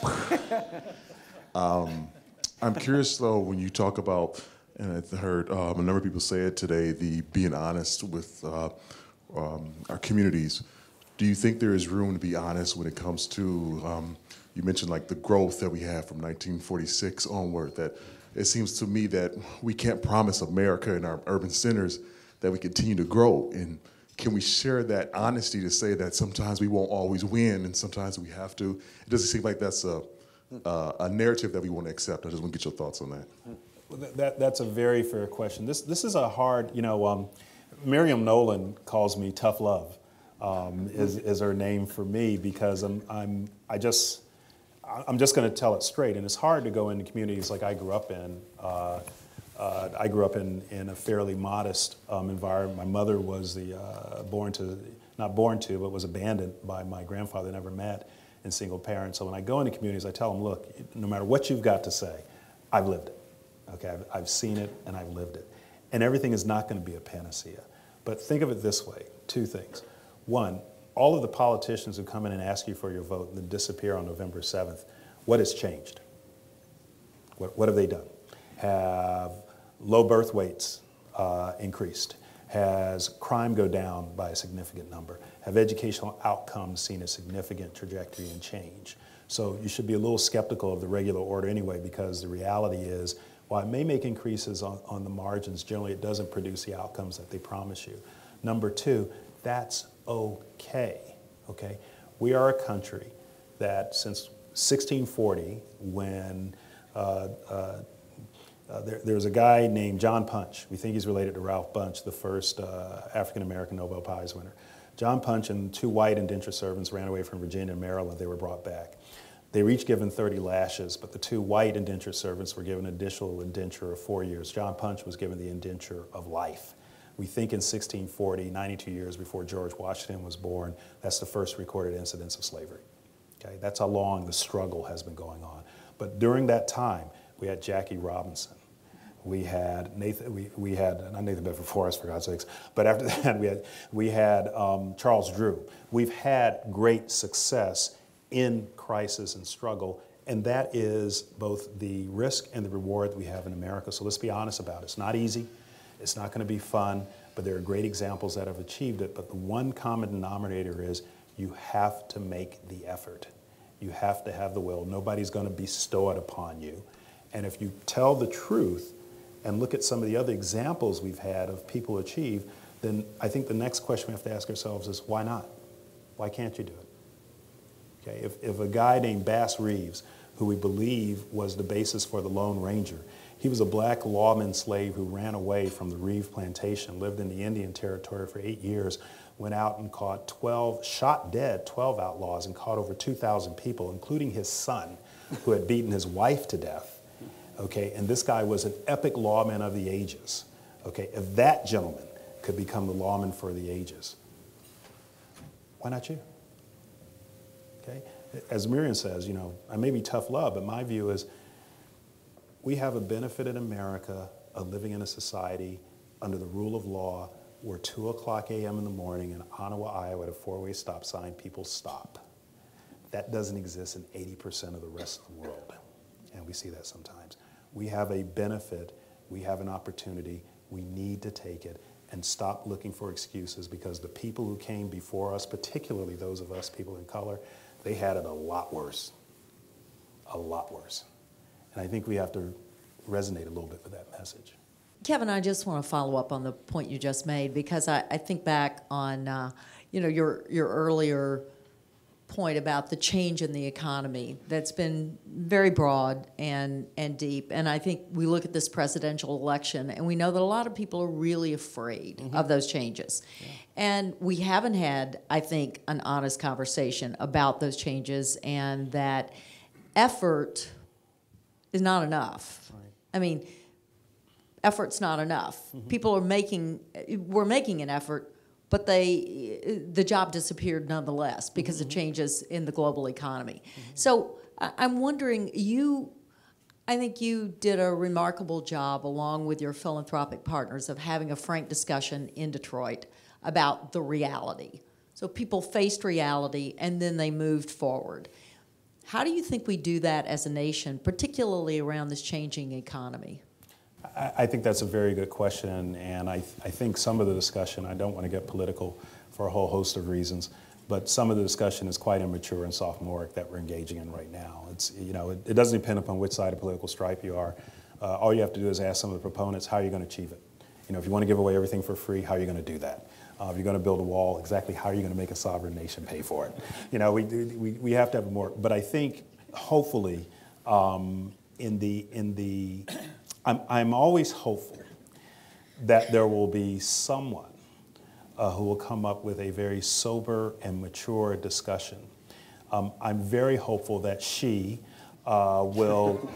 um, I'm curious though, when you talk about, and I heard um, a number of people say it today, the being honest with uh, um, our communities. Do you think there is room to be honest when it comes to, um, you mentioned like the growth that we have from nineteen forty-six onward, that it seems to me that we can't promise America in our urban centers that we continue to grow. And can we share that honesty to say that sometimes we won't always win and sometimes we have to? It doesn't seem like that's a, uh, a narrative that we want to accept. I just want to get your thoughts on that. Well, that, that that's a very fair question. This this is a hard, you know, um, Miriam Nolan calls me tough love, um, is, is her name for me, because I'm, I'm, I just, I'm just going to tell it straight. And it's hard to go into communities like I grew up in. Uh, Uh, I grew up in, in a fairly modest um, environment. My mother was the uh, born to, not born to, but was abandoned by my grandfather, never met, and single parent. So when I go into communities, I tell them, look, no matter what you've got to say, I've lived it. Okay, I've, I've seen it and I've lived it. And everything is not going to be a panacea. But think of it this way, two things. One, all of the politicians who come in and ask you for your vote and then disappear on November seventh, what has changed? What, what have they done? Have low birth weights uh, increased? Has crime go down by a significant number? Have educational outcomes seen a significant trajectory and change? So you should be a little skeptical of the regular order anyway, because the reality is, while it may make increases on, on the margins, generally it doesn't produce the outcomes that they promise you. Number two, that's okay, okay? We are a country that since sixteen forty, when uh, uh, Uh, there, there's a guy named John Punch. We think he's related to Ralph Bunche, the first uh, African-American Nobel Prize winner. John Punch and two white indentured servants ran away from Virginia and Maryland. They were brought back. They were each given thirty lashes, but the two white indentured servants were given an additional indenture of four years. John Punch was given the indenture of life. We think in sixteen forty, ninety-two years before George Washington was born, that's the first recorded incidence of slavery. Okay? That's how long the struggle has been going on. But during that time, we had Jackie Robinson. We had Nathan. We, we had not Nathan Bedford Forrest, for God's sakes. But after that, we had we had um, Charles Drew. We've had great success in crisis and struggle, and that is both the risk and the reward that we have in America. So let's be honest about it. It's not easy. It's not going to be fun. But there are great examples that have achieved it. But the one common denominator is you have to make the effort. You have to have the will. Nobody's going to bestow it upon you. And if you tell the truth and look at some of the other examples we've had of people achieve, then I think the next question we have to ask ourselves is, why not? Why can't you do it? Okay, if, if a guy named Bass Reeves, who we believe was the basis for the Lone Ranger, he was a black lawman slave who ran away from the Reeve plantation, lived in the Indian Territory for eight years, went out and caught twelve, shot dead twelve outlaws and caught over two thousand people, including his son, who had beaten his wife to death. Okay, and this guy was an epic lawman of the ages. Okay, if that gentleman could become the lawman for the ages, why not you? Okay, as Miriam says, you know, I may be tough love, but my view is we have a benefit in America of living in a society under the rule of law where two o'clock a m in the morning in Ottawa, Iowa, at a four-way stop sign, people stop. That doesn't exist in eighty percent of the rest of the world, and we see that sometimes. We have a benefit, we have an opportunity, we need to take it and stop looking for excuses, because the people who came before us, particularly those of us people in color, they had it a lot worse, a lot worse. And I think we have to resonate a little bit with that message. Kevin, I just want to follow up on the point you just made, because I, I think back on uh, you know, your, your earlier point about the change in the economy that's been very broad and, and deep. And I think we look at this presidential election and we know that a lot of people are really afraid mm-hmm. of those changes. Yeah. And we haven't had, I think, an honest conversation about those changes, and that effort is not enough. Right. I mean, effort's not enough. Mm-hmm. People are making, we're making an effort, but they, the job disappeared nonetheless because mm-hmm. of changes in the global economy. Mm-hmm. So I'm wondering, you, I think you did a remarkable job along with your philanthropic partners of having a frank discussion in Detroit about the reality. So people faced reality and then they moved forward. How do you think we do that as a nation, particularly around this changing economy? I think that's a very good question, and I, I think some of the discussion, I don't want to get political for a whole host of reasons, but some of the discussion is quite immature and sophomoric that we're engaging in right now. It's, you know, it, it doesn't depend upon which side of political stripe you are. Uh, all you have to do is ask some of the proponents, how are you going to achieve it? You know, if you want to give away everything for free, how are you going to do that? Uh, if you're going to build a wall, exactly how are you going to make a sovereign nation pay for it? You know, we, we, we have to have more, but I think hopefully um, in the, in the, I'm, I'm always hopeful that there will be someone uh, who will come up with a very sober and mature discussion. Um, I'm very hopeful that she uh, will,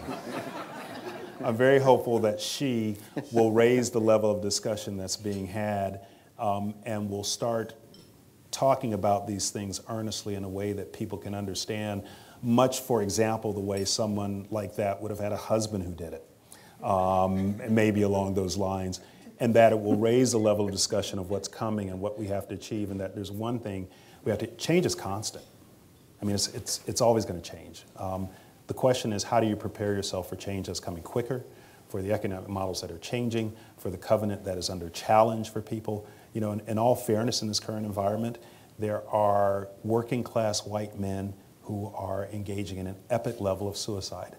I'm very hopeful that she will raise the level of discussion that's being had um, and will start talking about these things earnestly in a way that people can understand, much, for example, the way someone like that would have had a husband who did it. Um, maybe along those lines, and that it will raise the level of discussion of what's coming and what we have to achieve, and that there's one thing we have to, change is constant. I mean, it's, it's, it's always going to change. Um, the question is, how do you prepare yourself for change that's coming quicker, for the economic models that are changing, for the covenant that is under challenge for people? You know, in, in all fairness, in this current environment, there are working class white men who are engaging in an epic level of suicide.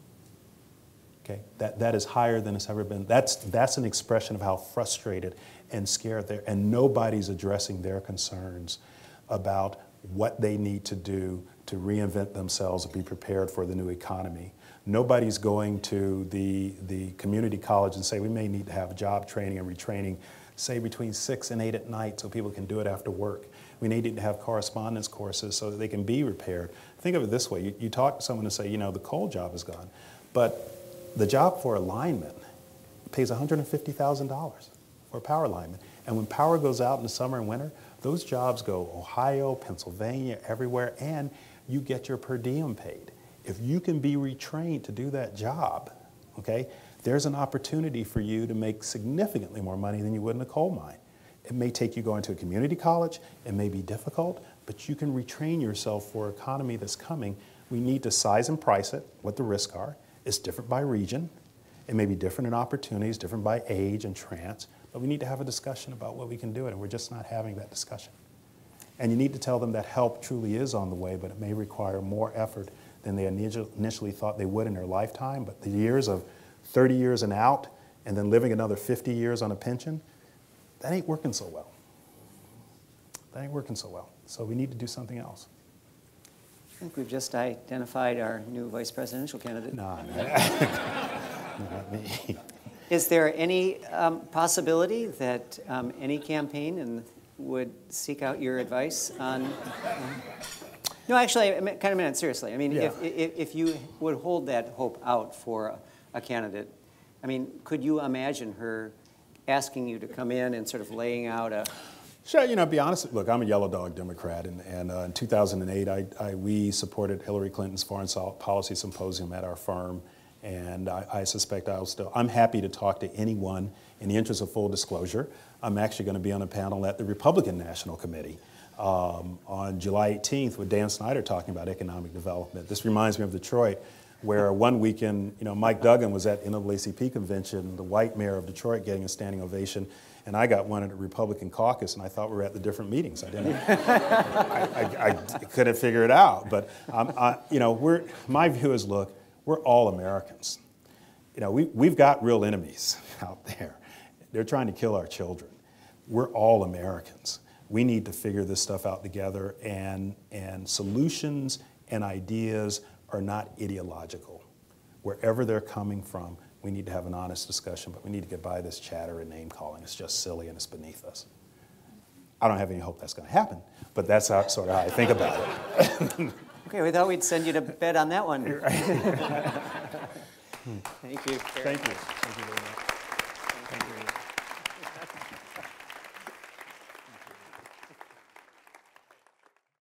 Okay, that, that is higher than it's ever been. That's, that's an expression of how frustrated and scared they're, and nobody's addressing their concerns about what they need to do to reinvent themselves and be prepared for the new economy. Nobody's going to the, the community college and say, we may need to have job training and retraining, say between six and eight at night so people can do it after work. We need to have correspondence courses so that they can be prepared. Think of it this way, you, you talk to someone and say, you know, the coal job is gone, but the job for a lineman pays one hundred fifty thousand dollars for a power lineman. And when power goes out in the summer and winter, those jobs go Ohio, Pennsylvania, everywhere, and you get your per diem paid. If you can be retrained to do that job, okay, there's an opportunity for you to make significantly more money than you would in a coal mine. It may take you going to a community college, it may be difficult, but you can retrain yourself for an economy that's coming. We need to size and price it, what the risks are. It's different by region. It may be different in opportunities, different by age and trance, but we need to have a discussion about what we can do, and we're just not having that discussion. And you need to tell them that help truly is on the way, but it may require more effort than they initially thought they would in their lifetime. But the years of thirty years and out, and then living another fifty years on a pension, that ain't working so well. That ain't working so well. So we need to do something else. I think we've just identified our new vice presidential candidate. No, not me. Is there any um, possibility that um, any campaign in, would seek out your advice on? Um, no, actually, I mean, kind of meant it seriously. I mean, Yeah. if, if if you would hold that hope out for a, a candidate, I mean, could you imagine her asking you to come in and sort of laying out a? Sure, you know, be honest. Look, I'm a yellow dog Democrat, and, and uh, in two thousand eight, I, I, we supported Hillary Clinton's foreign policy symposium at our firm, and I, I suspect I'll still. I'm happy to talk to anyone. In the interest of full disclosure, I'm actually going to be on a panel at the Republican National Committee um, on July eighteenth with Dan Snyder talking about economic development. This reminds me of Detroit, where one weekend, you know, Mike Duggan was at N double A C P convention, the white mayor of Detroit getting a standing ovation. And I got one at a Republican caucus, and I thought we were at the different meetings. I didn't. I, I, I couldn't figure it out. But um, I, you know, we're my view is, look, we're all Americans. You know, we we've got real enemies out there. They're trying to kill our children. We're all Americans. We need to figure this stuff out together, and and solutions and ideas are not ideological. Wherever they're coming from, we need to have an honest discussion, but we need to get by this chatter and name calling. It's just silly and it's beneath us. I don't have any hope that's going to happen, but that's how, sort of how I think about it. Okay, we thought we'd send you to bed on that one. Thank you. Thank you. Thank you.